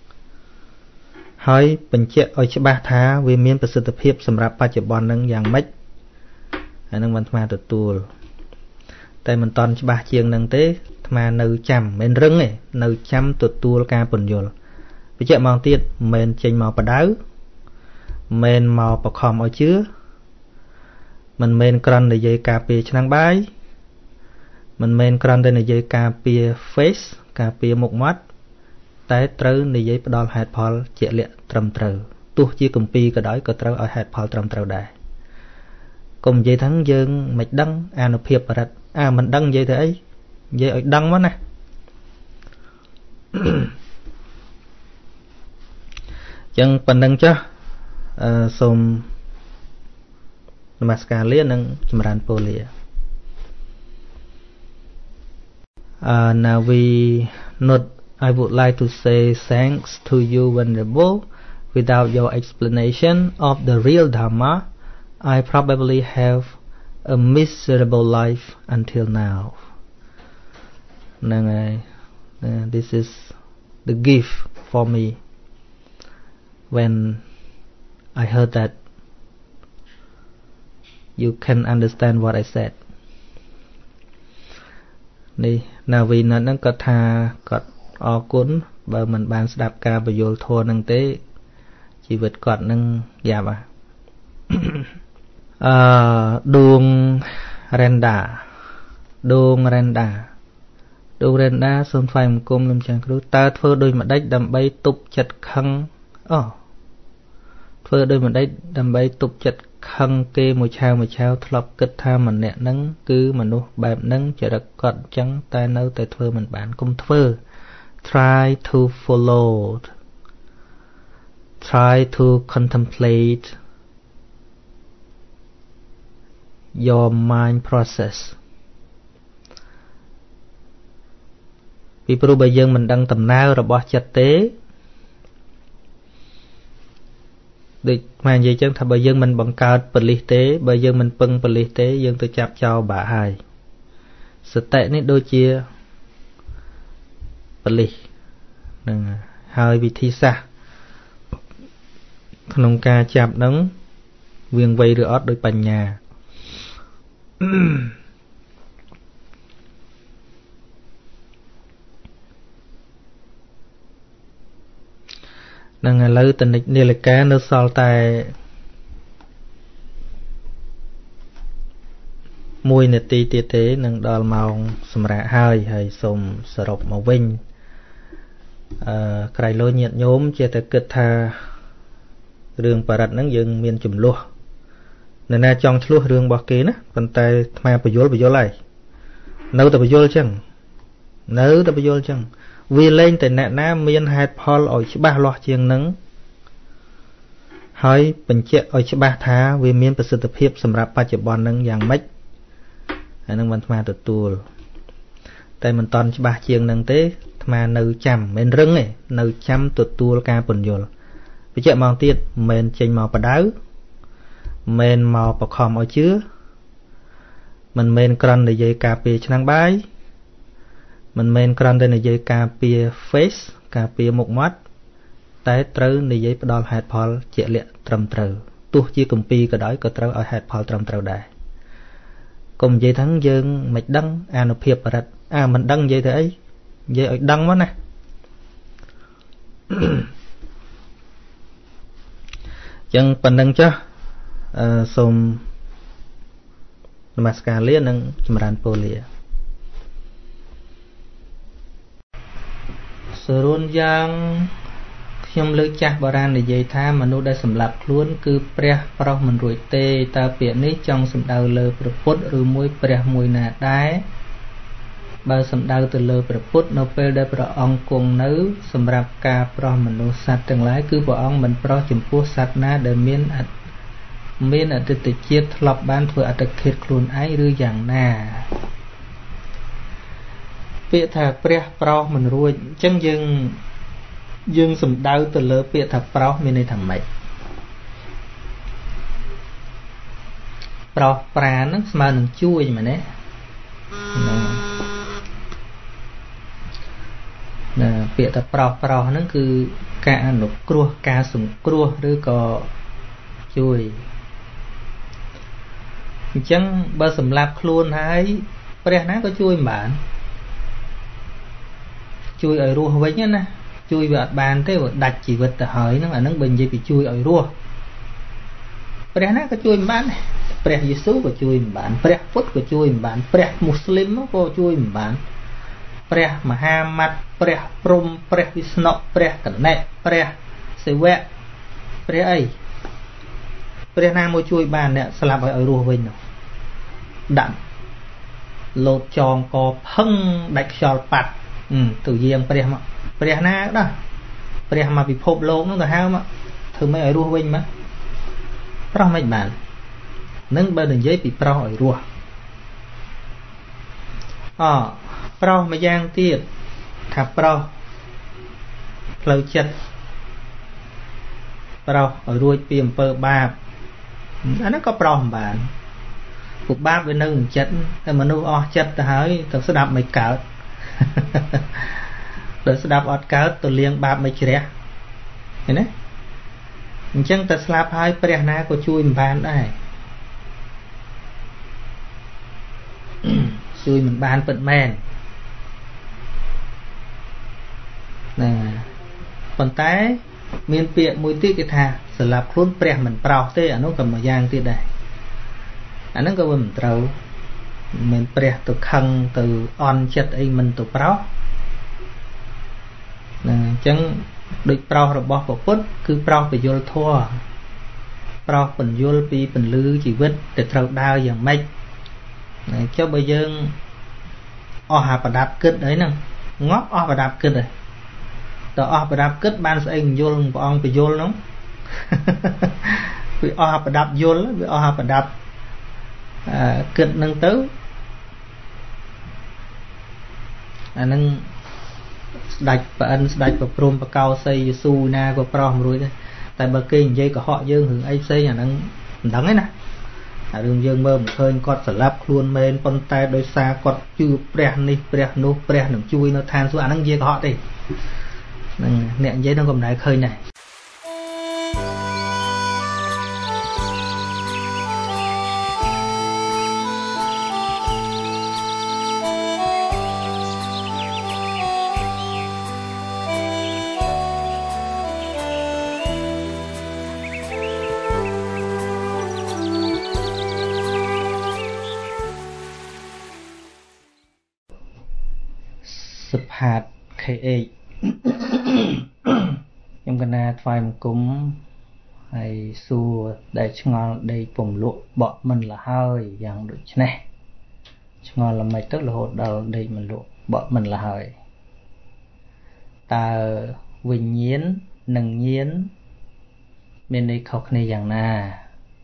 S1: ហើយបញ្ជាក់ឲ្យច្បាស់ថាវាមានប្រសិទ្ធភាពសម្រាប់បច្ចុប្បន្ននឹងយ៉ាងម៉េចអានឹងមិនអាត្មាទទួលតែមិនតន់ច្បាស់ជាងនឹងទេអាត្មានៅចាំមិនរឹងទេនៅចាំទទួលការពន្យល់បញ្ជាក់មកទៀតមិនចេញមកបដៅមិនមកបខំឲ្យជឿមិនមែនគ្រាន់តែនិយាយការពារឆ្នាំងបាយមិនមែនគ្រាន់តែនិយាយការពារ face ការពារមុខមាត់តែត្រូវនិយាយផ្ដល់ហេតុផលជាក់លាក់ត្រឹមត្រូវទោះជាគម្ពីរក៏ដោយក៏ត្រូវឲ្យហេតុផលត្រឹមត្រូវដែរកុំនិយាយថាយើងមិនដឹងអានុភាពបរិត្តមិនដឹងនិយាយទៅអីនិយាយឲ្យដឹងមកណាចឹងប៉ុណ្្នឹងចុះសូមនមស្ការលានិងចម្រើនពរលា now we not I would like to say thanks to you Venerable without your explanation of the real Dharma I probably have a miserable life until now this is the gift for me when I heard that you can understand what I said នេះណាវីណាត់ហ្នឹងគាត់ថាគាត់អរគុណបើមិនបានស្ដាប់ការបញ្យលធម៌ហ្នឹងទេជីវិតគាត់នឹងយ៉ាប់ដួងរ៉េនដា Cô Brenda xuân phai một cung lâm chàng cứu ta thơ đôi mà đách đầm bay tục chật khăn thơ đôi mà đách đầm bay tục chật khăn kê một chào thọp kịch tha mình nẹ nắng cứ mà nụ bạp nắng chờ đặc gọt trắng ta nâu tại thơ mình bản công thơ try to follow try to contemplate your mind process vì pro bây giờ mình đang tầm nào rồi bỏ chặt tế được mà vậy chứ thật bây giờ mình bằng cao bật lý tế bây giờ mình pưng bật lý tế dân tôi chạp cho bà hai sự tệ này đôi chia bật lý hai vị thi xa nông ca chạp nóng viên vây được ót đôi bành nhà năng lấy tình này là cá nó so tài mùi nè tì tì tế năng đo màu sầm rạ hơi hay sồm sờ rộp màu vinh cái lối nhiệt nhóm chia tới kết tha đường bà đặt nắng dừng miền chùm lúa nên na trong lúa đường bò kế á còn tay mà bây giờ lại nấu tập bây giờ chăng nấu tập bây giờ chăng vì lên từ nè na miền hạt Paul ở chỗ ba loa chiêng nắng hỏi bình chế ở chỗ ba thá vì miềnประสิทธิภาพสำหรับปัจจุบันนั้นอย่างไม่อันนั้นมันมาตัวตัวแต่มันตอนchỗ ba chiêngนั้นเต้มาនៅចាំមិនរឹងទេនៅចាំទទួលការពន្យល់វិជ្ជាមកទៀតមិនចេញមកបដៅមិនមកបខំឲ្យជឿមិនមែនក្រន់និយាយការពារឆ្នាំងបាយមិនមែនក្រន់តែនិយាយការពារ face ការពារមុខមាត់តែត្រូវនិយាយផ្ដល់ហេតុផលជាក់លាក់ត្រឹមត្រូវទោះជាគម្ពីរក៏ដោយក៏ត្រូវឲ្យហេតុផលត្រឹមត្រូវដែរកុំនិយាយថាយើងមិនដឹងអានុភាពបរិទ្ធមិនដឹងនិយាយទៅអីនិយាយឲ្យដឹងមកណាចឹងប៉ុណ្្នឹងចុះសូមនមស្ការលានិងចម្រើនពរលាសរុនយ៉ាងខ្ញុំលើកចាស់បុរាណនិយាយថាមនុស្សដែលសម្លាប់ខ្លួនគឺព្រះប្រុសមិនរួចទេតើពាក្យនេះចង់សំដៅលើព្រះពុទ្ធឬមួយព្រះមួយណាដែរបើសំដៅទៅលើព្រះពុទ្ធនៅពេលដែលព្រះអង្គគង់នៅសម្រាប់ការប្រោសមនុស្សសត្វទាំងឡាយគឺព្រះអង្គមិនប្រោសចំពោះសត្វណាដែលមានអតីតជាតិធ្លាប់បានធ្វើអត្តឃាតខ្លួនឯងឬយ៉ាងណាពាក្យថាព្រះប្រោសមិនរួចអញ្ចឹងយើងសំដៅទៅលើពាក្យថាប្រោសមានន័យថាម៉េចប្រោសប្រាណហ្នឹងស្មើនឹងជួយមែនទេពាក្យថាប្រោសហ្នឹងគឺការអនុគ្រោះការសង្គ្រោះឬក៏ជួយអញ្ចឹងបើសម្លាប់ខ្លួនហើយព្រះណាក៏ជួយមិនបានជួយឲ្យរស់វិញណាជួយវាអត់បានទេបើដាច់ជីវិតទៅហើយហ្នឹងអាហ្នឹងបើនិយាយពីជួយឲ្យរស់ព្រះណាក៏ជួយមិនបានព្រះយេស៊ូវក៏ជួយមិនបានព្រះពុទ្ធក៏ជួយមិនបានព្រះមូស្លីមក៏ជួយមិនបានព្រះមហាម៉ាត់ព្រះព្រំព្រះវិស្ណុព្រះកណិតព្រះសិវៈព្រះអីព្រះណាមកជួយបានអ្នកស្លាប់ឲ្យរស់វិញនោះដាក់លោតចងកផឹងដាច់ខ្យល់ប៉ាត់ទៅយាងព្រះមកព្រះណាដោះព្រះមកពិភពលោកនោះទៅហៅមកធ្វើម៉េចឲ្យរស់វិញមកប្រោះមិនបាននឹងបើនិយាយពីប្រោសឲ្យរស់ប្រោសម្យ៉ាងទៀតថាប្រោសផ្លូវចិត្តប្រោសឲ្យរួចពីអំពើបាបអាហ្នឹងក៏ប្រោសមិនបានពួកបាបវានៅក្នុងចិត្តតែមនុស្សអស់ចិត្តទៅហើយទៅស្ដាប់មិនកើតដល់ស្ដាប់អត់កើតទៅលៀងបាបមិនជ្រះឃើញទេអញ្ចឹងតែស្លាប់ហើយព្រះណាក៏ជួយមិនបានដែរជួយមិនបានពិតមែនណាប៉ុន្តែមានពាក្យមួយទៀតគេថាស្លាប់ខ្លួនព្រះមិនប្រោសទេអានោះក៏មួយយ៉ាងទៀតដែរអាហ្នឹងក៏វាមិនត្រូវ mình pre từ khăn từ on chất ấy mình từ prao chẳng được prao rồi bỏ vào phút cứ prao phải vô thua prao phần vô pi phần lư chỉ vết để trâu đau dạng mấy cho bây giờ o hà và đạp kết đấy nè ngóp o và đạp kết rồi tờ o và đạp kết ban sẽ anh vô và ông phải vô nó vì o và đạp vô vì o và đạp kết nâng tứ nâng đạch và ân đạch và prom và cao xây su na và prom rồi đấy tại bờ kia dây của họ dương hưởng ấy xây nhà nâng đắng ấy nè đường dương mơ một hơi con phải lắp luôn men con tay đôi xa con chưa pre ni pre nô pre đừng chui nó than xuống ăn dây của họ đi nè giấy nó còn lại khơi này hạt KA nhưng cái này phải cũng hay xua để ngon đây bùng lụa bọn mình là hơi dạng được này ngon là mày tức là hột đầu đây mình lụa bọn mình là hơi ta vinh nhiên nâng nhiên bên đây khóc này dạng na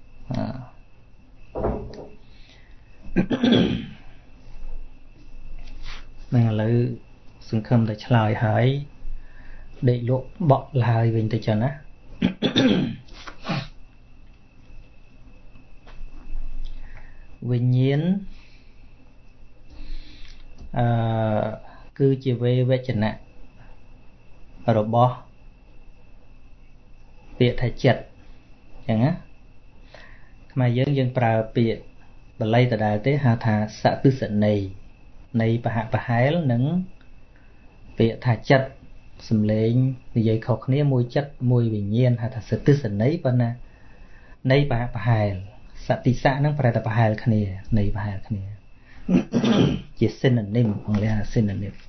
S1: mình là lời xung khâm để trả lời hỏi để lộ bọn lời bình tới chân á vinh nhiên cứ chỉ về chân nè rồi bỏ bịa thay chật chẳng á mà dân prà bịa và lấy từ đại tế hà thà xã tư sận này bà hạ bà hái nâng bịa thà chất xâm lên thì vậy khóc này mùi chất mùi bình nhiên hà thà sự tư sẵn nấy bà nà này bà hạ bà hài xã tì xã nâng bà bà hài khá nè này bà hài khá nè chỉ xin là nêm bằng lẽ là xin là nêm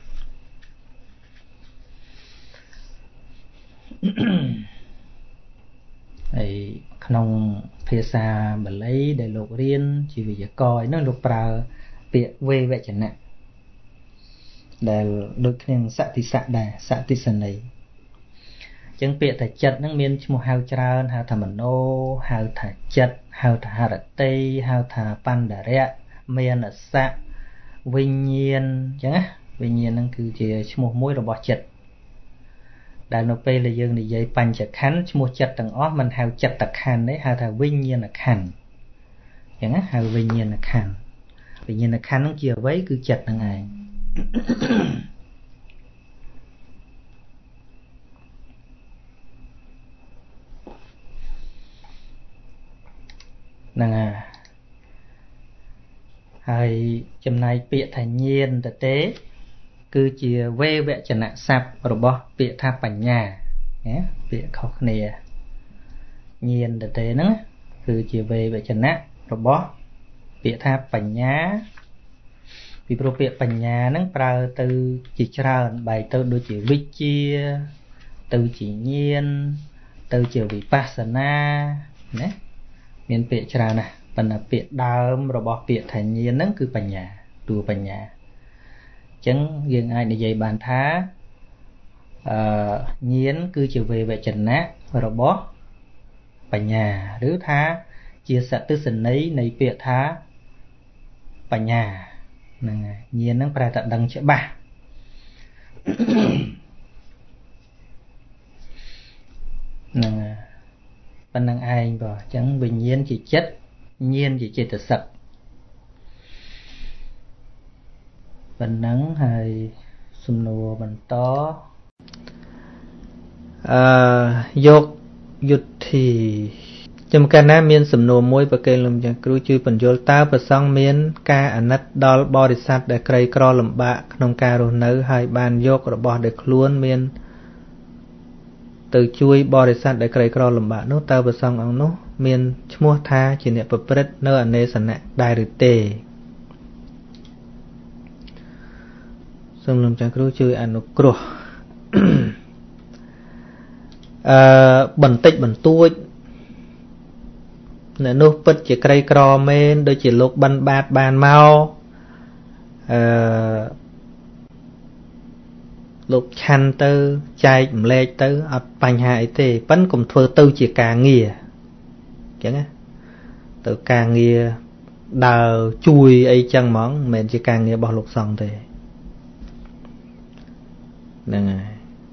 S1: ấy không phía xa bà lấy để lục riêng chỉ vì coi nó lục bà bịa về vậy chẳng nạn để đôi khi xã tì sân này chẳng bịa thả chất nó miên một hào tràn hào thả mình ô hào thả chất hào thả hà rạch tây hào thả pan đà rẹ miên là xã vinh nhiên chẳng á vinh nhiên nó cứ chỉ một mối rồi bỏ chất đại nộp là dương thì dây pan chặt khánh một chất tầng ó mình hào chất tạc khăn đấy hào thả vinh nhiên là khăn chẳng á hào vinh nhiên là khăn vinh nhiên là khăn nó chia với cứ chặt thằng ai nè hay chấm này bịa thành nhiên thực tế cứ chia về vẽ chân nạ sạp rồi bỏ bịa tha bảnh nhà nhé bịa khó nè nhiên thực tế nữa cứ chia về vẽ chân nạ rồi bỏ bịa tha bảnh nhà vì pro bịa bảnh nhà nó pra từ chỉ ra bài từ đôi chữ vi chia từ chỉ nhiên từ chữ vipassana nhé miền bịa ra nè phần là bịa đam rồi bỏ bịa thành nhiên nó cứ bảnh nhà đùa bảnh nhà chẳng riêng ai để dạy bàn thá nhiên cứ chiều về vệ trần nát rồi bỏ bảnh nhà đứa thá chia sẻ tư sinh ấy này bịa thá bảnh nhà nhiên nó phải tận đăng chữ ba phần năng ai bỏ chẳng bình nhiên chỉ chất nhiên chỉ chết sạch phần nắng hay xung nùa bằng to dột dụt thì trong cái này miền xung nùa môi và cây lùm chẳng cứu chui phần dột ta và xong miền ca ảnh nát đo bò đi sát để cây cro lùm bạ nông ca rồi nấu hai bàn dột rồi bò để luôn miền từ chui bò đi sát để cây cro lùm bạ nốt ta và xong ông nốt miền mua tha chỉ niệm bậc brit nơi anh ấy sẵn nè đại được tề សូមលោកចាស់គ្រូជួយអនុគ្រោះបន្តិចបន្តួចអ្នកនោះពិតជាក្រីក្រមែនដូចជាលោកបិណ្ឌបាតបានមកលោកឆាន់ទៅចែកម្លែកទៅអត់បញ្ហាអីទេប៉ិនកុំធ្វើទៅជាការងារអញ្ចឹងណាទៅការងារដើរជួយអីចឹងហ្មងមិនមែនជាការងាររបស់លោកសង្ឃទេហ្នឹងហើយ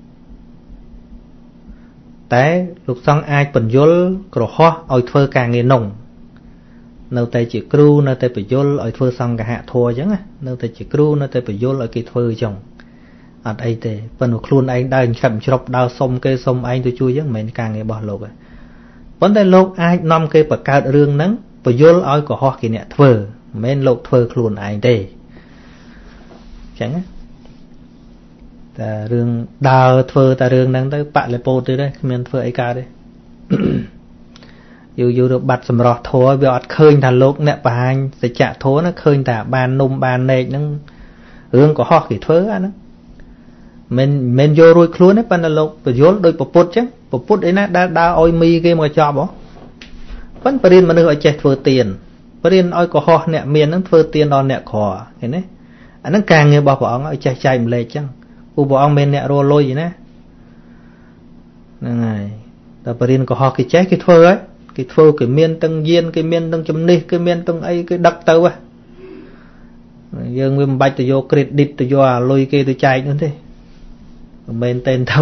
S1: តែលោកសង្ឃអាចបញ្យលក្រហោះឲ្យធ្វើការងារនំនៅតែជាគ្រូនៅតែបញ្យលឲ្យធ្វើសង្ឃហធម៌អញ្ចឹងណានៅតែជាគ្រូនៅតែបញ្យលឲ្យគេធ្វើអញ្ចឹងអត់អីទេប៉ុន្តែខ្លួនឯងដើរច្រាប់ច្រប់ដើរសុំគេសុំឯងទៅជួយអញ្ចឹងមិនមែនការងាររបស់លោកទេប៉ុន្តែលោកអាចនាំគេបង្កើតរឿងហ្នឹងបញ្យលឲ្យកុហកគេអ្នកធ្វើមិនមែនលោកធ្វើខ្លួនឯងទេអញ្ចឹងណាតែរឿងដើរធ្វើតែរឿងហ្នឹងទៅបលិពោតទៀតទេគ្មានធ្វើអីកើតទេយូរទៅបាត់សម្រស់ធัวវាអត់ឃើញថាលោកអ្នកបង្ហាញសច្ចធัวណាឃើញតែបាននំបានណែកហ្នឹងរឿងកុហកគេធ្វើអាហ្នឹងមិនយករួចខ្លួនទេប៉ុន្តែលោកបញ្យលដោយពពុទ្ធចឹងពពុទ្ធឯណាដែលដើរឲ្យមីគេមកចប់ហ៎ប៉ុន្តែបរិញ្ញាមនុស្សឲ្យចេះធ្វើទានបរិញ្ញាឲ្យកុហកអ្នកមានហ្នឹងធ្វើទានដល់អ្នកក្រឃើញទេអាហ្នឹងការងាររបស់ព្រះអង្គឲ្យចេះចែកម្លែកចឹងព្រះអង្គមានអ្នករលុយណាហ្នឹងហើយតែបរិញ្ញាកុហកគេចេះគេធ្វើហើយគេធ្វើគេមានទាំងយានគេមានទាំងជំនិះគេមានទាំងអីគេដឹកទៅហ៎យើងវាមិនបាច់ទៅយក credit ទៅយកអាលុយគេទៅចែកនោះទេមិនមែនតែនទៅ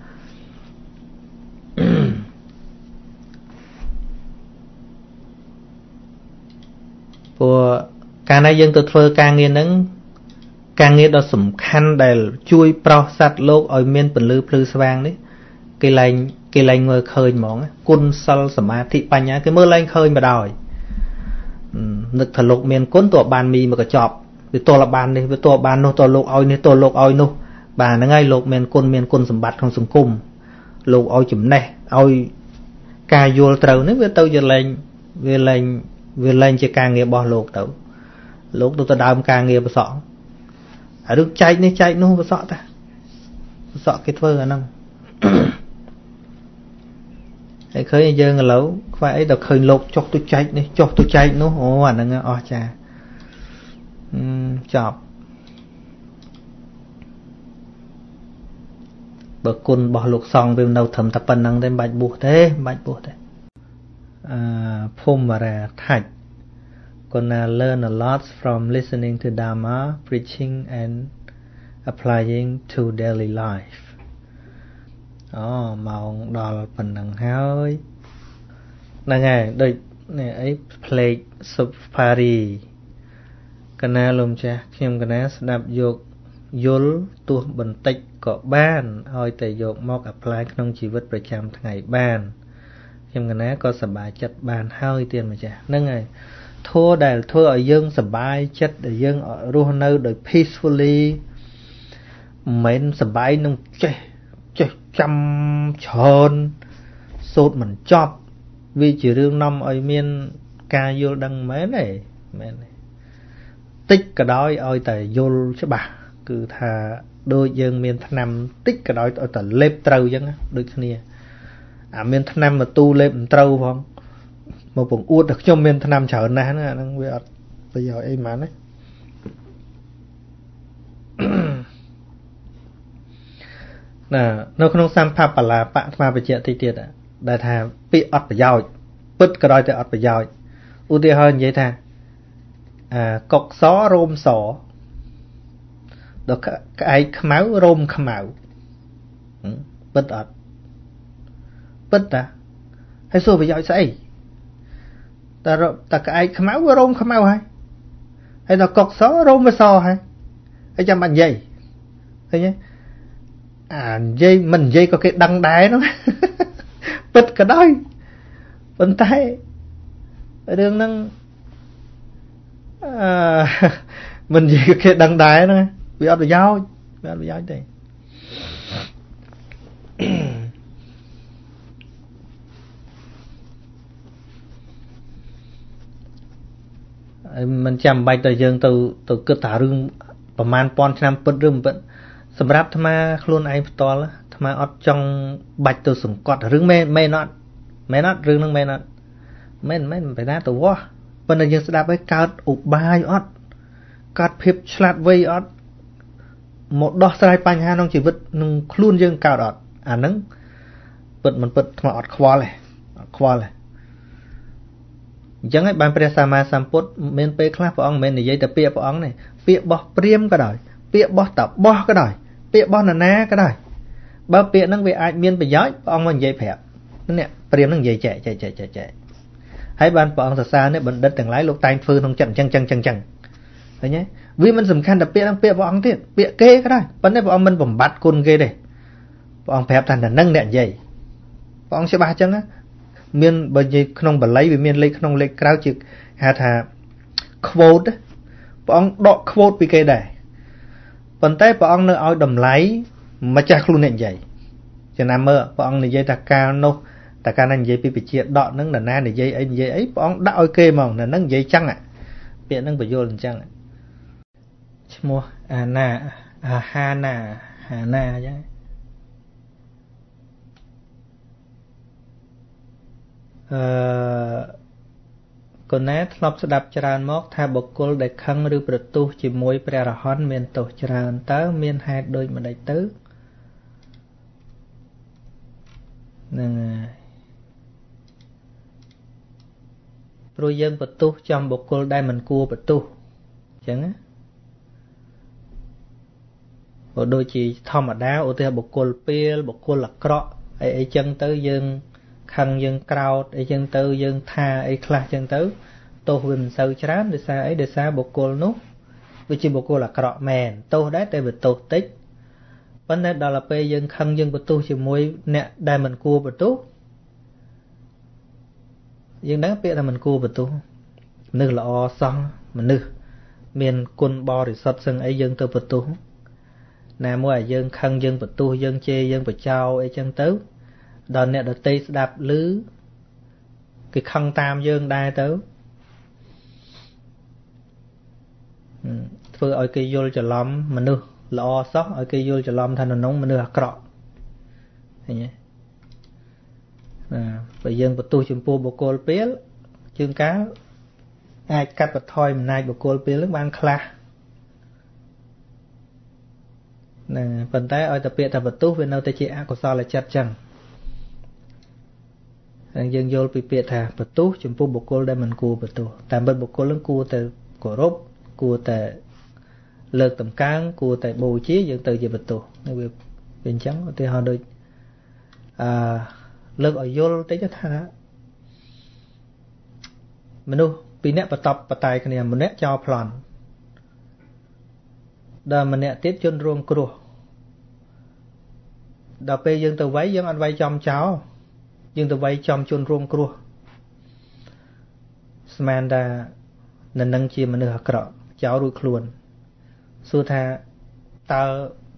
S1: ព្រោះកាលណាយើងទៅធ្វើការងារហ្នឹងការងារដ៏សំខាន់ដែលជួយប្រោសសត្វលោកឲ្យមានពន្លឺភ្លឺស្វាងនេះគេលែងមើលឃើញហ្មងគុណសិលសមាធិបញ្ញាគេមើលលែងឃើញមកដោយនឹកថាលោកមានគុណទោះបានមីមកកញ្ចប់វាទោះបាននេះវាទោះបាននោះទោះលោកឲ្យនេះទោះលោកឲ្យនោះបាទហ្នឹងហើយលោកមានគុណសម្បត្តិក្នុងសង្គមលោកឲ្យចំណេះឲ្យការយល់ត្រូវនេះវាទៅជាវាលែងជាការងាររបស់លោកទៅលោកទៅដើមការងារប្រសក់ហើយរឿងចែកនេះចែកនោះប្រសក់តាប្រសក់គេធ្វើអាហ្នឹងហើយឃើញយើងឥឡូវខ្វះអីដល់ឃើញលោកចុះទៅចែកនេះចុះទៅចែកនោះអូអាហ្នឹងអស់ចាចប់បើគុណរបស់លោកសង្ឃវានៅត្រឹមតែប៉ុណ្្នឹងទេមិនបាច់បួសទេភូមិរាថាច់ gonna learn a lot from listening to Dharma preaching and applying to daily life ម៉ោងដល់ប៉ុណ្្នឹងហើយហ្នឹងហើយដូចនេះអីផ្លេក Safari កណាលោកម្ចាស់ខ្ញុំកណាស្ដាប់យកយល់ទោះបន្តិចក៏បានឲ្យតែយកមក apply ក្នុងជីវិតប្រចាំថ្ងៃបានខ្ញុំកណាក៏សប្បាយចិត្តបានហើយទៀតម្ចាស់ហ្នឹងហើយធัวដែលធ្វើឲ្យយើងសប្បាយចិត្តដែលយើងរស់នៅដោយ peacefully មិនសប្បាយនឹងចេះចាំច្រើនសូត្រមិនចប់វាជារឿងនាំឲ្យមានការយល់ដឹងមែនទេមែនទេតិចក៏ដោយឲ្យតែយល់ច្បាស់គឺថាដូចយើងមានថ្នាំតិចក៏ដោយឲ្យតែលេបត្រូវអញ្ចឹងដូចគ្នាអាមានថ្នាំមកទូលេបមិនត្រូវផងមកពងអួតថាខ្ញុំមានថ្នាំច្រើនណាស់ហ្នឹងវាអត់ប្រយោជន៍អីហ្មងណានៅក្នុងសម្ផបលាបៈអាត្មាបញ្ជាក់តិចទៀតដែលថាពាក្យអត់ប្រយោជន៍ពិតក៏ដោយតែអត់ប្រយោជន៍ឧទាហរណ៍និយាយថាកុកសរោមសដល់ក្អែកខ្មៅរោមខ្មៅពិតអត់ពិតតាហើយសួរប្រយោជន៍ស្អីតែក្អែកខ្មៅរោមខ្មៅហើយដល់កុកសរោមសហើយចាំបាច់និយាយឃើញទេនិយាយមិននិយាយក៏គេដឹងដែរហ្នឹងពិតក៏ដោយប៉ុន្តែរឿងហ្នឹងមិននិយាយក៏គេដឹងដែរហ្នឹងវាអត់ប្រយោជន៍ទេមិនចាំបាច់តែយើងទៅគិតថារឿងប្រមាណពាន់ឆ្នាំពិតឬមិនពិតសម្រាប់អាត្មាខ្លួនឯងផ្ទាល់អាត្មាអត់ចង់បាច់ទៅសង្កត់រឿងមែនអត់រឿងហ្នឹងមែនអត់មែនបែរណាទៅវោះប៉ុន្តែយើងស្ដាប់ឲ្យកើតឧបាយអត់កើតភាពឆ្លាតវៃអត់មកដោះស្រាយបញ្ហាក្នុងជីវិតនឹងខ្លួនយើងកើតអត់អាហ្នឹងពិតមិនពិតអាត្មាអត់ខ្វល់ទេអញ្ចឹងហើយបានព្រះសម្មាសម្ពុទ្ធមានពេលខ្លះព្រះអង្គមិនមែននិយាយតែពាក្យព្រះអង្គទេពាក្យរបស់ព្រាហ្មណ៍ក៏ដោយពាក្យរបស់តាបោះក៏ដោយពាក្យរបស់នរណាក៏ដោយបើពាក្យហ្នឹងវាអាចមានប្រយោជន៍ព្រះអង្គមកនិយាយប្រាប់នេះព្រាហ្មណ៍ហ្នឹងនិយាយចែកហើយបានព្រះអង្គសរសើរនេះបណ្ឌិតទាំងឡាយលោកតែងធ្វើក្នុងចិត្តអញ្ចឹងឃើញទេវាមិនសំខាន់តែពាក្យហ្នឹងពាក្យព្រះអង្គទៀតពាក្យគេក៏ដោយប៉ុន្តែព្រះអង្គមិនបំបត្តិគុណគេទេព្រះអង្គប្រាប់ថាតែនឹងអ្នកនិយាយព្រះអង្គច្បាស់អញ្ចឹងមានបើនិយាយក្នុងបាលីវាមានលេខក្នុងលេខក្រៅជាហៅថា quote ព្រះអង្គដក quote ពីគេដែរប៉ុន្តែព្រះអង្គនៅឲ្យតម្លៃម្ចាស់ខ្លួនអ្នកនិយាយចំណាំមើលព្រះអង្គនិយាយថាកាលនោះតែកាលណានិយាយពីវិជាដកហ្នឹងនរណានិយាយអីព្រះអង្គដាក់ឲ្យគេហ្មងហ្នឹងនិយាយចឹងពាក្យហ្នឹងបញ្យល់អញ្ចឹងឈ្មោះអាណាហាណាអញ្ចឹងកូនណាធ្លាប់ស្ដាប់ច្រើនមកថាបុគ្គលដែលខឹងឬប្រទុះជាមួយព្រះរហន្តមានទោសច្រើនតើមានហេតុដូចម្ដេចទៅហ្នឹងហើយព្រោះយើងប្រទុះចំបុគ្គលដែលមិនគួរប្រទុះអញ្ចឹងណាក៏ដូចជាធម្មតាឧទាហរណ៍បុគ្គលពាលបុគ្គលអាក្រក់អីចឹងទៅយើងខឹងយើងក្រោតអីចឹងទៅយើងថាអីខ្លះចឹងទៅទោសវាមិនសូវច្រើនដោយសារអីដោយសារបុគ្គលនោះវាជាបុគ្គលអាក្រក់មែនទោសដែរតែវាទោសតិចប៉ុន្តែដល់ពេលយើងខឹងយើងបន្ទោសជាមួយអ្នកដែលមិនគួរបន្ទោសយើងដឹងពាក្យថាមិនគួរបន្ទោសមនុស្សល្អសោះមនុស្សមានគុណបរិសុទ្ធសឹងអីយើងទៅបន្ទោសណាមួយឲ្យយើងខឹងយើងបន្ទោសយើងជេរយើងបចោអីចឹងទៅដល់អ្នកដទៃស្ដាប់ឮគេខឹងតាមយើងដែរទៅធ្វើឲ្យគេយល់ច្រឡំមនុស្សល្អសោះឲ្យគេយល់ច្រឡំថានៅក្នុងមនុស្សអាក្រក់ឃើញទេបើយើងបន្ទោសចំពោះបុគ្គលពេលជាងកាលអាចកាត់បន្ថយអំណាចបុគ្គលពេលនឹងបានខ្លះហ្នឹងប៉ុន្តែឲ្យតែពាក្យថាបន្ទោសវានៅតែជាអកុសលចិត្តចឹងហើយយើងយល់ពីពាក្យថាបន្ទោសចំពោះបុគ្គលដែលមិនគួរបន្ទោសតាមពិតបុគ្គលនឹងគួរតែគោរពគួរតែលើកតម្កើងគួរតែបូជាយើងទៅជាបន្ទោសវាអញ្ចឹងឧទាហរណ៍ដូចលើកឲ្យយល់តិចថាមនុស្សពីរនាក់បតបតែគ្នាម្នាក់ចោលប្លន់ដល់ម្នាក់ទៀតជន់រងគ្រោះដល់ពេលយើងទៅវាយយើងអត់វាយចំចោលយើងទៅវាយចំជន់រងគ្រោះស្មានថានឹងជាមនុស្សអាក្រក់ចោលរួចខ្លួនសួរថាតើ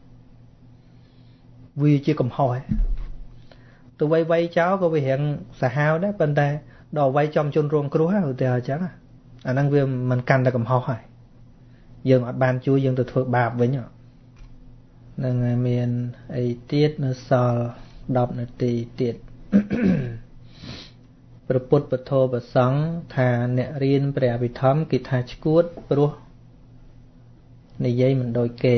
S1: វាជាកំហុសទេទៅវាយចោលក៏វារៀងសាហាវដែរប៉ុន្តែដល់វាយចំជន់រងគ្រោះហ្នឹងឧទាហរណ៍អញ្ចឹងអាហ្នឹងវាមិនកាន់តែកំហុសហើយយើងអត់បានជួយយើងទៅធ្វើបាបវិញហ្នឹងហើយមានអីទៀតនៅសល់10នាទីទៀតព្រះពុទ្ធពធប្រសង្ឃថាអ្នករៀនព្រះអភិធម្មគេថាឈួតព្រោះនិយាយមិនដូចគេ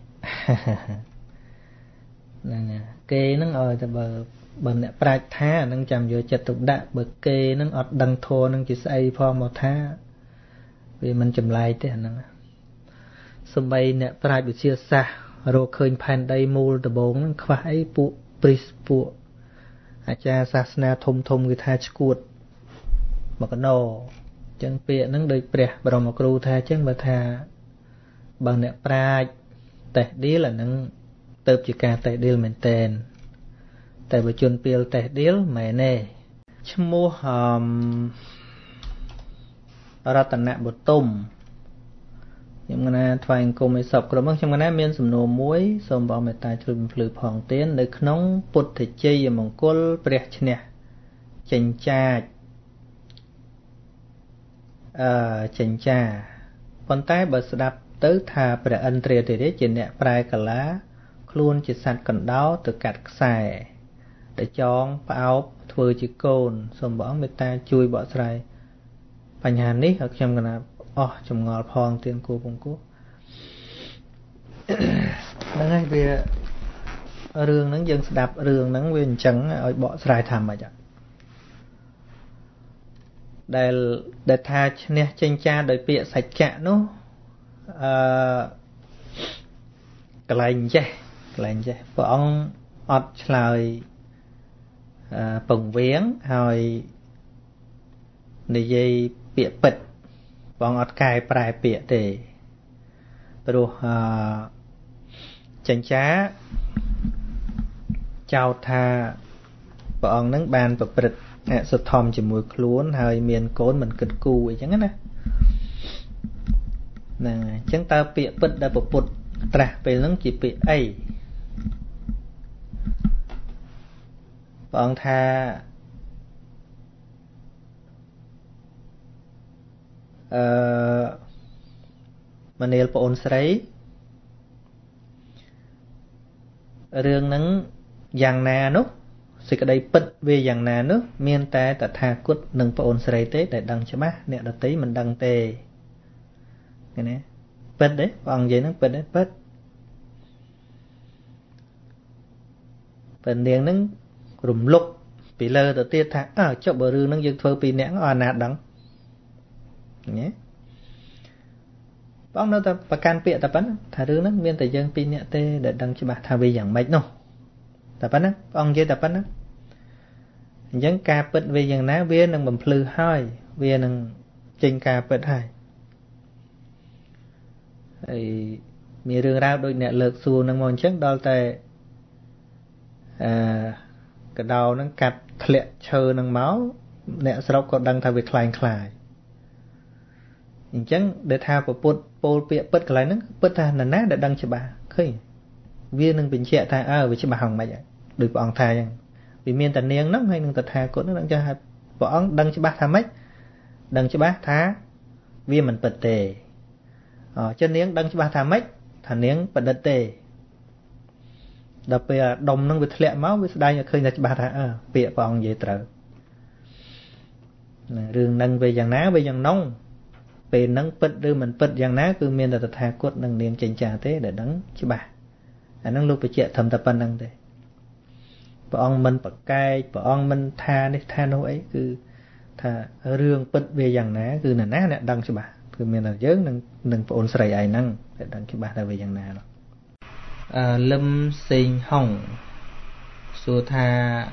S1: ហ្នឹងគេហ្នឹងឲ្យតែបើអ្នកប្រាជ្ញថាហ្នឹងចាំយកចិត្តទុកដាក់បើគេហ្នឹងអត់ដឹងធម៌ហ្នឹងជាស្អីផងមកថាវាមិនចម្លែកទេអាហ្នឹងសំបីអ្នកប្រាជ្ញវិទ្យាសាស្ត្ររកឃើញផែនដីមូលដំបូងហ្នឹងខ្វះអីពួកព្រីសពួកអាចារ្យសាសនាធំគេថាឈួតមកកណោអញ្ចឹងពាក្យហ្នឹងដូចព្រះបរមគ្រូថាអញ្ចឹងបើថាបើអ្នកប្រាជ្ញតេះឌីលអាហ្នឹងទៅជាការតេះឌីលមែនតែនតែបើជនពាលតេះឌីលមែនទេឈ្មោះរតនបុទុមខ្ញុំកណាថ្វាយអង្គមឲ្យសពក្រុមខ្ញុំកណាមានសំណួរមួយសូមបងមេត្តាជួយបំភ្លឺផងទៀតនៅក្នុងពុទ្ធជ័យមង្គលព្រះឈ្នះចិញ្ចាចចិញ្ចាប៉ុន្តែបើស្ដាប់ទៅ tới thà bệ ân trề thế chỉ nẹ prai cả lá luôn chỉ sạch cần đau từ cắt xài để chọn áo thưa chỉ cồn xong bỏ người ta chui bỏ xàiปัญหานี้เขาจำกันนะอ๋อจำงอพองเตียนกูปงกูนั่นไงเบียเรื่องนั้นยังสดับเรื่องนั้นเวียนจังเอาเบาสายทำมาจ้ะได้ทาเนี่ยเจงจ้าโดยเปียสัจจะนู้กลายเจพระองค์อดฉลายป่งเวียงหอยในใจเปียปิดพระองค์อดกายปลายเปียเตะไปดูเจงจ้าเจ้าทาพระองค์นั้นบานประปริตสุดทอมจะมวยคล้วนหอยเมียนโกนเหมือนกึดกูอย่างนั้นนะจังตาเปียปิดได้ปุดตระไปนั้นจีเปียไอพระองค์ทามันเอลปอนสไลเรื่องนั้นอย่างนานุสิกระไดปิดเวอย่างนานุเมียนแต่ทากุดหนึ่งปอนสไลเตแต่ดังใช่ไหมเนี่ยดตีมันดังเตนี่นะปิดเด้ฟังใจนั้นปิดเด้ปิดเป็นเรียงนั้นกลุ่มลุกปีเลอตัวเตี้ยท่าเจ้าบรือนั้นยังเฟอปีเนี้ยอ่อนหนาดังเนี่ยป้องเราแต่ประกันเปียแต่ปันถ้าเรื่องนั้นเมียนแต่ยังปีเนี้ยเตเด็ดดังใช่ไหมถ้าวีอย่างไม่เนาะแต่ปันนะป้องใจแต่ปันนะยังกาปิดวีอย่างนั้นเวียนังบ่มพลือห้อยเวียนังจริงกาปิดให้มีเรื่องราวโดยเนี่ยเลิกสูนังมองเช่นดอลแต่กระดาวนั้นกัดทะเลเชอนังเมาส์เนี่ยสระก็ดังทำไปคลายอย่างเช่นเดือดทาปปุดโปลเปียปิดอะไรนั้นปิดทานันนะเดือดดังฉบับเคยเวียนึงเป็นเชี่ยทาวิฉบับหงมาอย่างโดยปองทาอย่างวิเมียนแต่เนียงน้ำให้นึงแต่ทาก็นึกดังจะปองดังฉบับทาไหมดังฉบับทาเวียมันเปิดเตะcho niếng đăng cho ba thà mấy thà niếng bật đất tê đập về đồng năng việt lệ máu với đây khơi là cho ba thà bịa bọn vậy trời rừng năng về dạng ná về dạng nông về năng bật đưa mình bật dạng ná cứ miền là thà cốt năng niếng chỉnh trà thế để đắng cho bà năng lúc phải chạy thầm tập ban năng thế bọn mình bật cay bọn mình tha nô ấy cứ thà rừng bật về dạng ná cứ là ná nè đăng cho bàคือมีอะไรเยอะหนึ่งปนใส่ไอ้นั่งแต่ดังคิดบ้าได้ไปอย่างนั้นlâm sinh hồngสุธา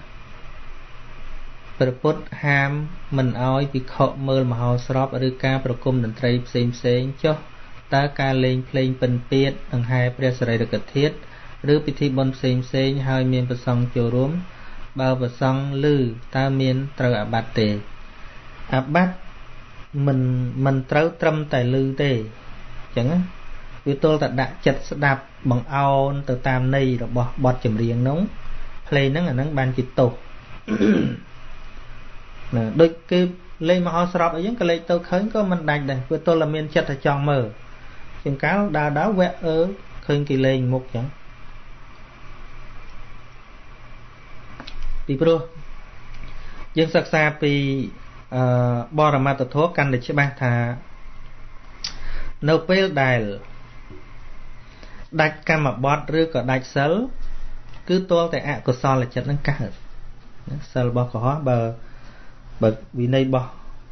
S1: ประพุทธห้ามมันเอาวิเคราะห์เมื่อมหาสอบหรือการประกมดนตรีเซ็งเจ้าตาการเล่นเพลงเป็นเปียดอังไฮเปรียสไรดกเทศหรือพิธีบนเซ็งให้เมียนประสงค์โจรวมบ่าวประสงค์ลือตาเมียนตระบัดเตอบัดmình trâu trâm tài lư tê chẳng vì tôi đã chặt đạp bằng ao từ tam này rồi bọt chìm riêng nóng play nó là nó ban chịu tổ đôi cái lên mà họ sọp ở những cái lấy tôi khơi có mình đành đây vì tôi là miền chặt là tròn mờ chừng cáo đá vẽ khơi kỳ lên một chẳng đi pro dân sắc xa vìบอร์มาตโทกันเดชบ้าทาโนเปลได้ดักการมาบอดหรือก็ดักเซลคือตัวแต่อะก็ซอลเลยจัดนั่งกัดเซลบอกขอเบอร์วินัยบอ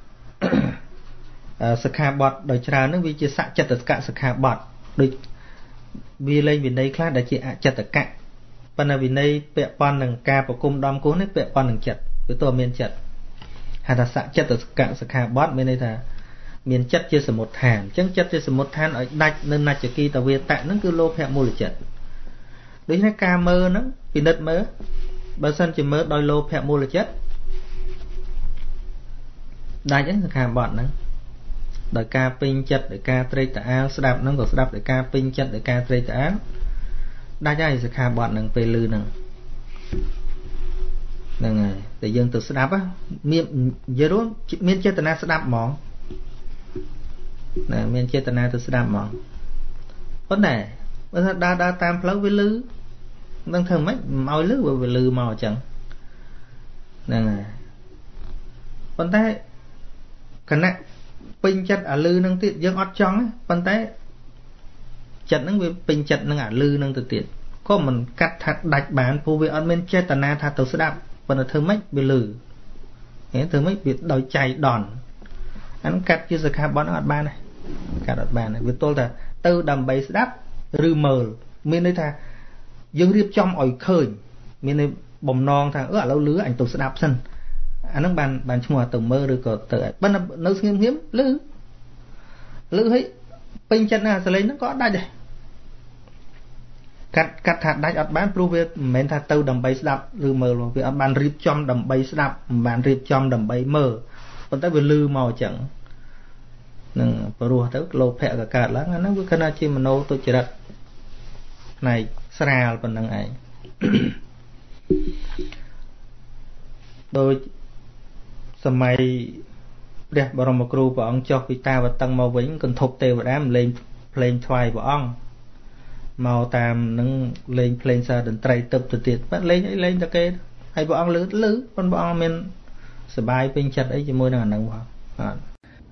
S1: สคาบอดโดยชรานั่งวิจิตรจัตตกะสคาบอดโดยวิเลยวินัยคลาดได้จิอะจัตตกะปนวินัยเปะปอนหนึ่งกาปกุมดอมกูนี่เปะปอนหนึ่งจัดคือตัวเมียนจัดหาสะจัตตกะสคาบอดไม่ได้ท่าเมียนจัดเจสมุทฐานจังจัดเจสมุทฐานởดักnênนัจกีตะเวตะนั่นคือโลภะมูลจัดโดยในกาเมอนั้นปินัดเมอบางสันจะเมอโดยโลภะมูลจัดได้จังสคาบอดนั้นโดยกาปิงจัดโดยกาเตรตะอาสดับนั้นก็สดับโดยกาปิงจัดโดยกาเตรตะอาได้ใจสคาบอดนั้นไปลือนั้นนั่นไงแต่ยังตัวสดับอ่ะมีเยอะรู้มีเจตนาสดับหมองนะมีเจตนาตัวสดับหมองប៉ុន្តែបើថាដើរតាមផ្លូវវាលឺនឹងធ្វើម៉េចឲ្យលឺវាលឺមកអញ្ចឹងហ្នឹងហើយប៉ុន្តែគណៈពេញចិត្តអាលឺនឹងទៀតយើងអត់ចង់ប៉ុន្តែចិត្តហ្នឹងវាពេញចិត្តនឹងអាលឺនឹងទៅទៀតក៏មិនកាត់ថាដាច់បានព្រោះវាអត់មានចេតនាថាទៅស្ដាប់ប៉ុន្តែធ្វើម៉េចវាលឺធ្វើម៉េចវាដោយចៃដន្យអានឹងកាត់ជាសិក្ខាបទអត់បានទេកាត់អត់បានទេវាទល់តែទៅដើម្បីស្ដាប់ឬមើលមានន័យថាយើងរៀបចំឲ្យឃើញមានន័យបំណងថាឥឡូវលឺអញទៅស្ដាប់សិនអានឹងបានឈ្មោះទៅមើលឬក៏ទៅប៉ុន្តែនៅស្ងៀមៗលឺឲ្យពេញចិត្តណាសលេងហ្នឹងក៏អត់ដាច់ដែរកាត់ថាដាច់អត់បានព្រោះវាមិនមែនថាទៅដើម្បីស្ដាប់ឬមើលវាអត់បានរៀបចំដើម្បីស្ដាប់មិនបានរៀបចំដើម្បីមើលប៉ុន្តែវាលឺមកអញ្ចឹងនឹងព្រោះទៅលោភៈក៏កើតឡើងអាហ្នឹងវាគណៈជាមโนទុច្ចរិតផ្នែកស្រាលប៉ុណ្្នឹងឯងដោយសម័យព្រះបរមគ្រូព្រះអង្គចុះពីតាវតឹងមកវិញគន្ធពទេវតាលេងភ្លេងថ្វាយព្រះអង្គមកតាមនឹងលេងភ្លេងសារតន្ត្រីទៅទៀតបាត់លេងអីលេងតែគេហើយព្រះអង្គលឺប៉ុន្តែព្រះអង្គមានសบายពេញចិត្តអីជាមួយនឹងអានឹងផងអត់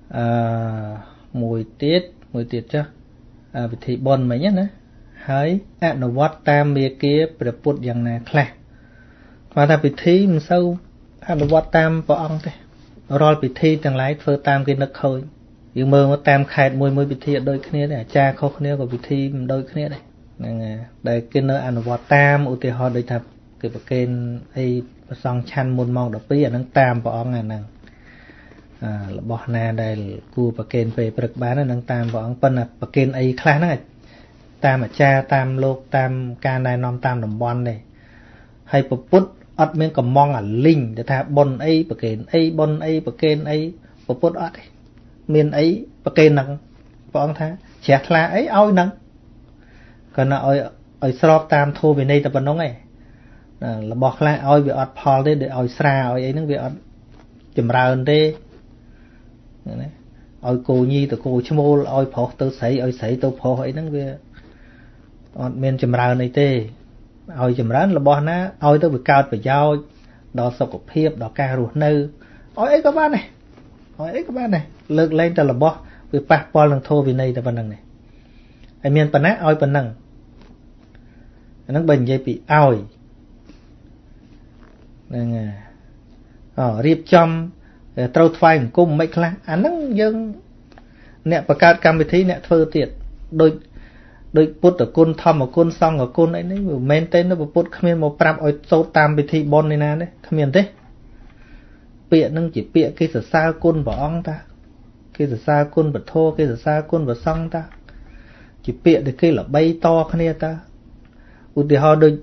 S1: មួយទៀតចាស់វិធីបុណ្យមិញណាហើយអនុវត្តតាមមាគ៌ាព្រះពុទ្ធយ៉ាងណាខ្លះគាត់ថាពិធីមិនសូវអនុវត្តតាមព្រះអង្គទេរាល់ពិធីទាំងឡាយធ្វើតាមគេនឹកឃើញយើងមើលមកតាមខេត្តមួយពិធីអត់ដូចគ្នាទេអាចារ្យខុសគ្នាក៏ពិធីមិនដូចគ្នាដែរហ្នឹងហើយដែលគេនៅអនុវត្តតាមឧទាហរណ៍ដូចថាគេប្រគេនអីប្រសងឆាន់មុនម៉ោង12អាហ្នឹងតាមព្រះអង្គអាហ្នឹងរបស់ណាដែលគួរប្រគេនពេលព្រឹកបានហ្នឹងតាមព្រះអង្គប៉ុន្តែប្រគេនអីខ្លះហ្នឹងតាមអាចារ្យតាមលោកតាមការណែនាំតាមតំបន់ទេហើយពុទ្ធអត់មានកំងអាលីងទៅថាបុណ្យអីប្រគេនអីបុណ្យអីប្រគេនអីពុទ្ធអត់ទេមានអីប្រគេនហ្នឹងព្រះអង្គថាជ្រះថ្លាអីឲ្យហ្នឹងគាត់ណាឲ្យស្របតាមធម៌វិន័យតែប៉ុណ្្នឹងឯងរបស់ខ្លះឲ្យវាអត់ផលទេដូចឲ្យស្រាឲ្យអីហ្នឹងវាអត់ចម្រើនទេណាឲ្យគោញីទៅគោឈ្មោលឲ្យប្រុសទៅស្រីឲ្យស្រីទៅប្រុសអីហ្នឹងវាអត់មានចម្រើនអីទេឲ្យចម្រើនរបស់ណាឲ្យទៅវាកើតប្រយោជន៍ដល់សុខភាពដល់ការរស់នៅឲ្យអីក៏បានដែរឲ្យអីក៏បានដែរលើកលែងតែរបស់វាប៉ះពាល់នឹងធម៌វិន័យតែប៉ុណ្្នឹងទេហើយមានប៉ុណ្ណាឲ្យប៉ុណ្្នឹងអាហ្នឹងបើនិយាយពីឲ្យហ្នឹងរៀបចំត្រូវថ្វាយអង្គមមិនខ្លះអាហ្នឹងយើងអ្នកបង្កើតកម្មវិធីអ្នកធ្វើទៀតដូចពុទ្ធគុណធម្មគុណសង្ឃគុណអីនេះមិនមែនទេនៅពុទ្ធគ្មានមកប្រាប់ឲ្យសូត្រតាមពិធីបុណ្យនេះណាទេគ្មានទេពាក្យហ្នឹងជាពាក្យគេសរសើរគុណព្រះអង្គតាគេសរសើរគុណពធគេសរសើរគុណព្រះសង្ឃតាជាពាក្យដែលគេល្បីតគ្នាតាឧទាហរណ៍ដូច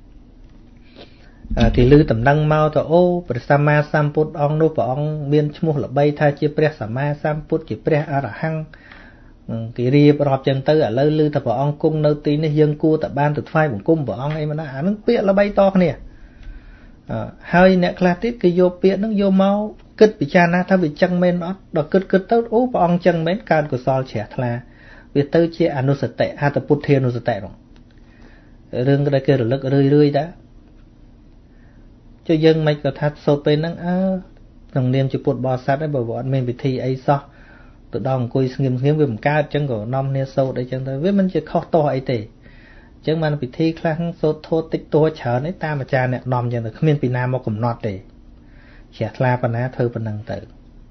S1: គេលើតំណែងមកទៅអូព្រះសម្មាសម្ពុទ្ធអង្គនោះព្រះអង្គមានឈ្មោះល្បីថាជាព្រះសម្មាសម្ពុទ្ធជាព្រះអរហង្គគេរៀបរាប់ចឹងទៅឥឡូវឮថាព្រះអង្គគង់នៅទីនេះយើងគួរតែបានទៅថ្វាយបង្គំព្រះអង្គអីមិនដែរអានឹងពាក្យល្បីតគ្នាហើយអ្នកខ្លះទៀតគេយកពាក្យហ្នឹងយកមកគិតពិចារណាថាវាចឹងមែនអត់ដល់គិតទៅអូព្រះអង្គចឹងមែនកើតកុសលជ្រះថ្លាវាទៅជាអនុសតិអត្តពុទ្ធានុសតិហ្នឹងរឿងដែលគេរលឹករឿយដែរចុះយើងមិនក៏ថាសូត្រពេលហ្នឹងក្នុងនាមជាពុទ្ធបរិស័ទឯងបើអត់មានពិធីអីសោះទៅដល់អង្គុយស្ងៀមវាមិនកើតអញ្ចឹងក៏នាំគ្នាសូត្រអីចឹងទៅវាមិនជាខុសទោះអីទេអញ្ចឹងបានពិធីខ្លះសូត្រធម៌តិចតួច្រើនឯតាមអាចារ្យអ្នកនាំអញ្ចឹងទៅគ្មានពីណាមកកំណត់ទេជ្រះថ្លាប៉ុណ្ណាធ្វើប៉ុណ្ណឹងទៅ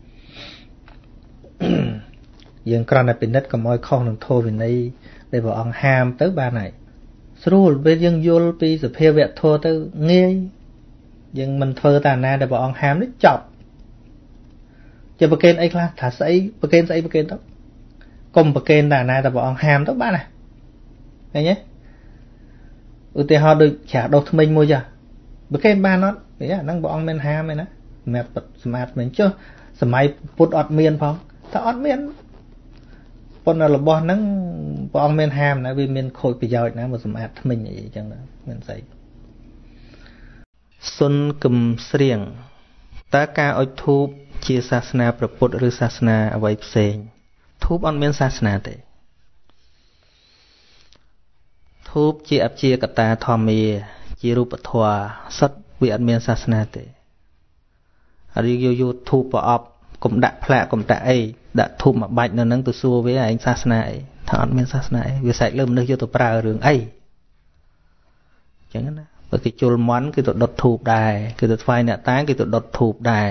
S1: យើងគ្រាន់តែពិនិត្យកុំឲ្យខុសនឹងធម៌វិន័យដែលព្រះអង្គហាមទៅបានហើយស្រួលពេលយើងយល់ពីសភាវៈធម៌ទៅងាយយើងមិនធ្វើតែណាដែលព្រះអង្គហាមនេះចប់ជាប្រកេនអីខ្លះថាស្អីប្រកេនស្អីប្រកេនទៅកុំប្រកេនតែណាដែលព្រះអង្គហាមទៅបានណាឃើញទេឧទាហរណ៍ដូចច្រាស់ដុសធ្មេញមួយចាប្រកេនបានអត់អាហ្នឹងព្រះអង្គមានហាមឯណាសម្រាប់សម្អាតធ្មេញចុះសម័យពុទ្ធអត់មានផងថាអត់មានប៉ុន្តែរបស់ហ្នឹងព្រះអង្គមានហាមណាវាមានខូចប្រយោជន៍ណាមកសម្អាតធ្មេញអីចឹងមិនស្អីសុនគំស្រៀងតើការអុជធូបជាសាសនាព្រះពុទ្ធឬសាសនាអ្វីផ្សេងធូបអត់មានសាសនាទេធូបជាអព្យាកតាធម្មាជារូបធម៌សិតវាអត់មានសាសនាទេហើយយកធូបប្រអប់កុំដាក់ផ្លាកកុំដាក់អីដាក់ធូបមួយបាច់នៅហ្នឹងទៅសួរវាឯងសាសនាអីថាអត់មានសាសនាអីវាស្រេចលើមនុស្សយកទៅប្រើរឿងអីចឹងណាបើគេជុលមន់គេទៅដុតធូបដែរគេទៅថ្វាយអ្នកតាគេទៅដុតធូបដែរ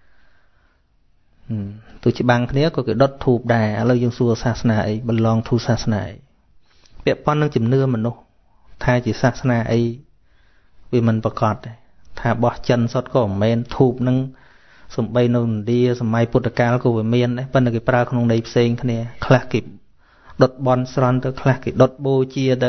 S1: ទៅច្បាំងគ្នាក៏គេដុតធូបដែរឥឡូវយើងសួរសាសនាអីបន្លងធូបសាសនាអីពាក់ព័ន្ធនឹងជំនឿមនុស្សថាជាសាសនាអីវាមិនប្រកបទេថាបោះចិនសុទ្ធក៏មិនមែនធូបនឹងសំបីនៅឥណ្ឌាសម័យពុទ្ធកាលក៏វាមានដែរប៉ុន្តែគេប្រើក្នុងន័យផ្សេងគ្នាខ្លះគេដុតបន់ស្រន់ទៅខ្លះគេដុតបូជាទៅ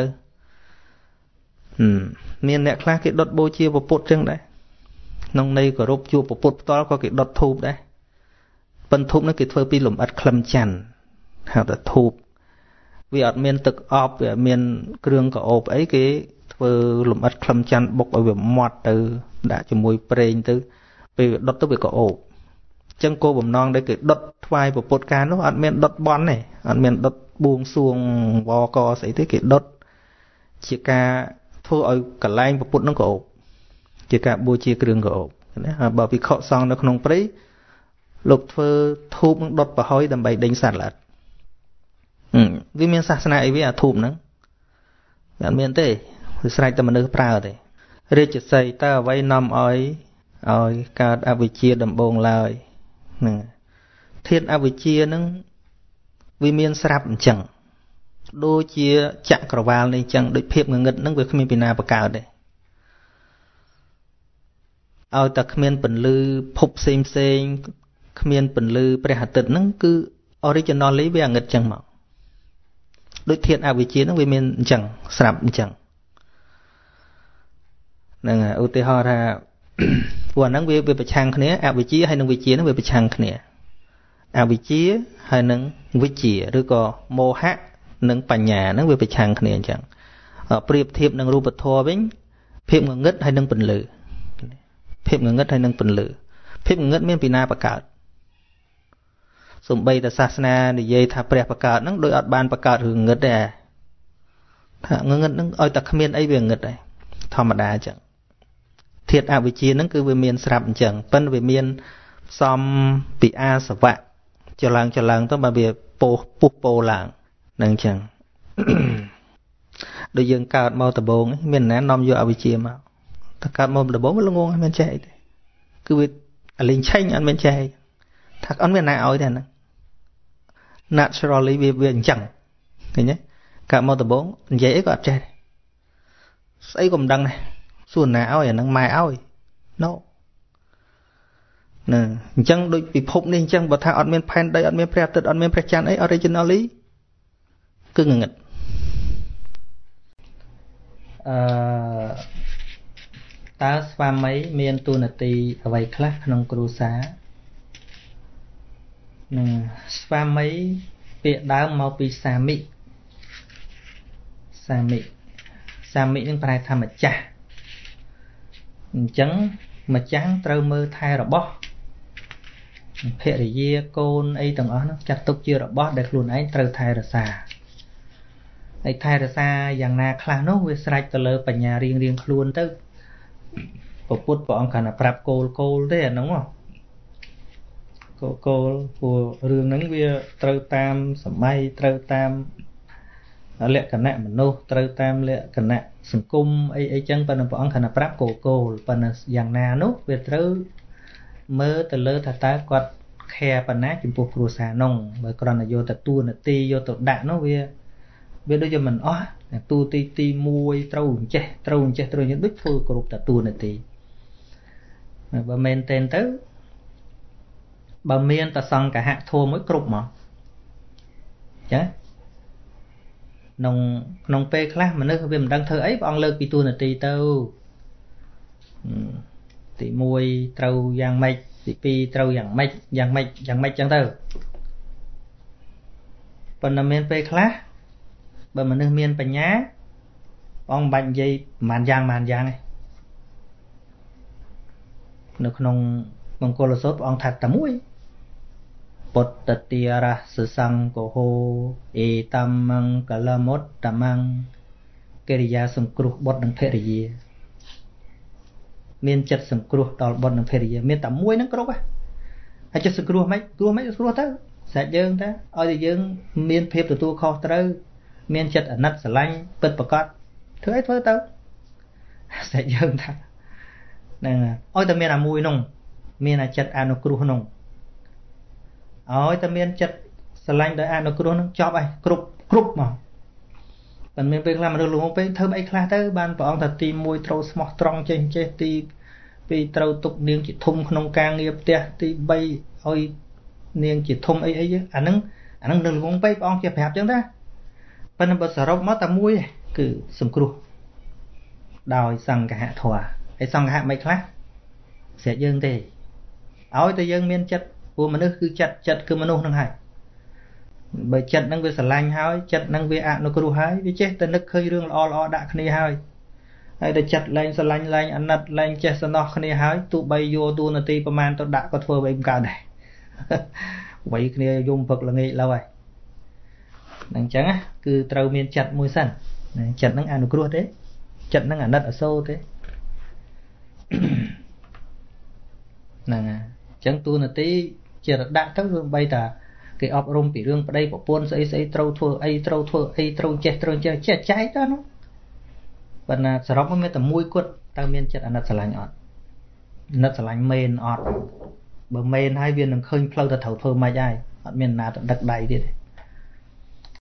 S1: មានអ្នកខ្លះគេដុតបូជាពុទ្ធចឹងដែរក្នុងន័យគោរពជួបពុទ្ធផ្ទាល់ក៏គេដុតធូបដែរប៉ុន្តែធូបនោះគេធ្វើពីលំអិតក្លឹមច័ន្ទហៅថាធូបវាអត់មានទឹកអប់វាអត់មានគ្រឿងកោបអីគេធ្វើលំអិតក្លឹមច័ន្ទបុកឲ្យវាម៉ត់ទៅដាក់ជាមួយប្រេងទៅពេលដុតទៅវាកោបអញ្ចឹងគោលបំណងដែលគេដុតថ្វាយពុទ្ធកាលនោះអត់មានដុតបន់ទេអត់មានដុតបួងសួងវកស្អីទេគេដុតជាការធ្វើឲ្យកលែងពុទ្ធនឹងកោបជាការបូជាគ្រឿងកោបណាបើវិខសង្ឃនៅក្នុងព្រៃលោកធ្វើធូបនឹងដុតប្រហុយដើម្បីដេញសត្វល្អិតវាមានសាសនាអីវាអាធូបហ្នឹងអត់មានទេវាស្រេចតែមនុស្សប្រើទេរាជសីតើអ្វីនាំឲ្យកើតអវិជ្ជាដំបូងឡើយហ្នឹងធាតុអវិជ្ជាហ្នឹងវាមានស្រាប់អញ្ចឹងដូចជាចក្រវាលនេះអញ្ចឹងដូចភាពងងឹតហ្នឹងវាគ្មានពីណាបង្កើតទេឲ្យតែគ្មានពន្លឺភពផ្សេងគ្មានពន្លឺព្រះអាទិត្យហ្នឹងគឺ originally វាងងឹតអញ្ចឹងមកដូចធាតុអវិជ្ជាហ្នឹងវាមានអញ្ចឹងស្រាប់អញ្ចឹងហ្នឹងឧទាហរណ៍ថាព្រោះអាហ្នឹងវាប្រឆាំងគ្នាអវិជ្ជាហើយនិងវិជ្ជាហ្នឹងវាប្រឆាំងគ្នាអវិជ្ជាហើយនិងវិជ្ជាឬក៏មោហៈនិងបញ្ញាហ្នឹងវាប្រឆាំងគ្នាអញ្ចឹងប្រៀបធៀបនឹងរូបធម៌វិញភាពងងឹតហើយនិងពន្លឺភាពងងឹតហើយនិងពន្លឺភាពងងឹតមានពីណាបង្កើតសំបីតែសាសនានិយាយថាព្រះបង្កើតហ្នឹងដោយអត់បានបង្កើតរឿងងឹតទេថាងងឹតហ្នឹងឲ្យតែគ្មានអីវាងឹតដែរធម្មតាអញ្ចឹងធាតុអវិជ្ជាហ្នឹងគឺវាមានស្រាប់អញ្ចឹងប៉ុន្តែវាមានផ្សំពីអាសវៈចឡើងទៅបើវាពុះពោឡើងហ្នឹងអញ្ចឹងដូចយើងកើតមកដំបូងមានណានាំយកអវិជ្ជាមកតែកើតមកដំបូងវាល្ងងមិនចេះអីទេគឺវាអលេងឆេញអត់មានចេះអីថាអត់មានណាឲ្យទេហ្នឹង naturally វាអញ្ចឹងឃើញទេកើតមកដំបូងនិយាយអីក៏អត់ចេះស្អីក៏មិនដឹងដែរសួរណាឲ្យអាហ្នឹងម៉ែឲ្យ no ណាអញ្ចឹងដូចពិភពនេះអញ្ចឹងបើថាអត់មានផែនដីអត់មានព្រះអាទិត្យអត់មានព្រះច័ន្ទអី originally គឺងងឹតតើស្វាមីមានតួនាទីអ្វីខ្លះក្នុងគ្រួសារនឹងស្វាមីពាក្យដើមមកពីសាមិនឹងប្រែថាម្ចាស់អញ្ចឹងម្ចាស់ត្រូវមើលថែរបស់ភរិយាកូនអីទាំងអស់នោះចាត់ទុកជារបស់ដែលខ្លួនឯងត្រូវថែរក្សាហើយថែរក្សាយ៉ាងណាខ្លះនោះវាស្រេចទៅលើបញ្ញារៀងខ្លួនទៅពុទ្ធព្រះអង្គគាត់ប្រាប់គោលទេអាហ្នឹងគោលព្រោះរឿងហ្នឹងវាត្រូវតាមសម័យត្រូវតាមលក្ខណៈមនុស្សត្រូវតាមលក្ខណៈសង្គមអីចឹងប៉ុន្តែព្រះអង្គគាត់ប្រាប់គោលប៉ុន្តែយ៉ាងណានោះវាត្រូវមើលទៅលើថាតើគាត់ខែប៉ុណ្ណាចំពោះគ្រួសារនោះបើគ្រាន់តែយកទៅទួនាទីយកទៅដាក់នោះវាដូចជាមិនអស់ទួទី1ត្រូវអញ្ចេះដូចធ្វើគ្រប់តែទួនាទីបើមែនទេទៅបើមានតសង្កហៈធម៌មួយគ្រប់មកចាក្នុងពេលខ្លះមនុស្សវាមិនដឹងធ្វើអីព្រះអង្គលើកពីទួនាទីទៅទី1ត្រូវយ៉ាងម៉េចទី2ត្រូវយ៉ាងម៉េចចឹងទៅប៉ុន្តែមានពេលខ្លះបើមនុស្សមានបញ្ញាព្រះអង្គមិនបាច់និយាយប្រហែលយ៉ាងទេនៅក្នុងមង្គលសូត្រព្រះអង្គថាតែមួយពុទ្ធតិរសសង្ឃោអេតមង្គលមុត្តមង្គកិរិយាសង្គ្រោះបុត្រនិងភរិយាមានចិត្តសង្គ្រោះដល់បុត្រនិងភរិយាមានតែមួយហ្នឹងគ្រប់ហើយចិត្តសង្គ្រោះមិនគ្រោះមិនគ្រោះទៅស្រេចយើងទៅឲ្យតែយើងមានភាពទទួលខុសត្រូវមានចិត្តអាណិតស្រឡាញ់ពិតប្រាកដធ្វើអីធ្វើទៅស្រេចយើងថាហ្នឹងឲ្យតែមានអាមួយនោះមានអាចិត្តអនុគ្រោះនោះឲ្យតែមានចិត្តស្រឡាញ់ដោយអនុគ្រោះនោះចប់ហើយគ្រប់មកមិនមានពេលខ្លះមនុស្សលងពេកធ្វើអីខ្លះទៅបានព្រះអង្គថាទី1ត្រូវស្មោះត្រង់ចេះទី2ត្រូវទុកនាងជាធំក្នុងការងារផ្ទះទី3ឲ្យនាងជាធំអីអាហ្នឹងនៅលងពេកព្រះអង្គជាប្រាប់ចឹងណាប៉ុន្តែបើសរុបមកតែមួយគឺសង្គ្រោះដោយសង្ឃហធម៌ហើយសង្ឃហមិនខ្លះស្រេចយើងទេឲ្យតែយើងមានចិត្តព្រោះមនុស្សគឺចិត្តគឺមនុស្សហ្នឹងហើយបើចិត្តហ្នឹងវាស្រឡាញ់ហើយចិត្តហ្នឹងវាអនុគ្រោះហើយវាចេះតែនឹកឃើញរឿងល្អដាក់គ្នាហើយតែចិត្តលែងស្រឡាញ់លែងអាណិតលែងចេះសំណោះគ្នាហើយទោះបីយកតួនាទីប្រមាណទៅដាក់ក៏ធ្វើអ្វីមិនកើតដែរវ័យគ្នាយំពឹកល្ងាចlâuហើយអញ្ចឹងគឺត្រូវមានចិត្តមួយសិនចិត្តហ្នឹងអនុគ្រោះទេចិត្តហ្នឹងអាណិតអសូរទេហ្នឹងហើយអញ្ចឹងតួនាទីជារដាក់ទៅវាបីតាគេអប់រំពីរឿងប្តីប្រពន្ធស្អីត្រូវធ្វើអីត្រូវចេះចែកទៅនោះប៉ុន្តែសរុបមកមានតែមួយគត់តើមានចិត្តអាណិតស្រឡាញ់អត់អាណិតស្រឡាញ់មែនអត់បើមែនហើយវានឹងឃើញផ្លូវទៅត្រូវធ្វើម៉េចហើយអត់មានណាទៅដឹកដៃទៀតទេ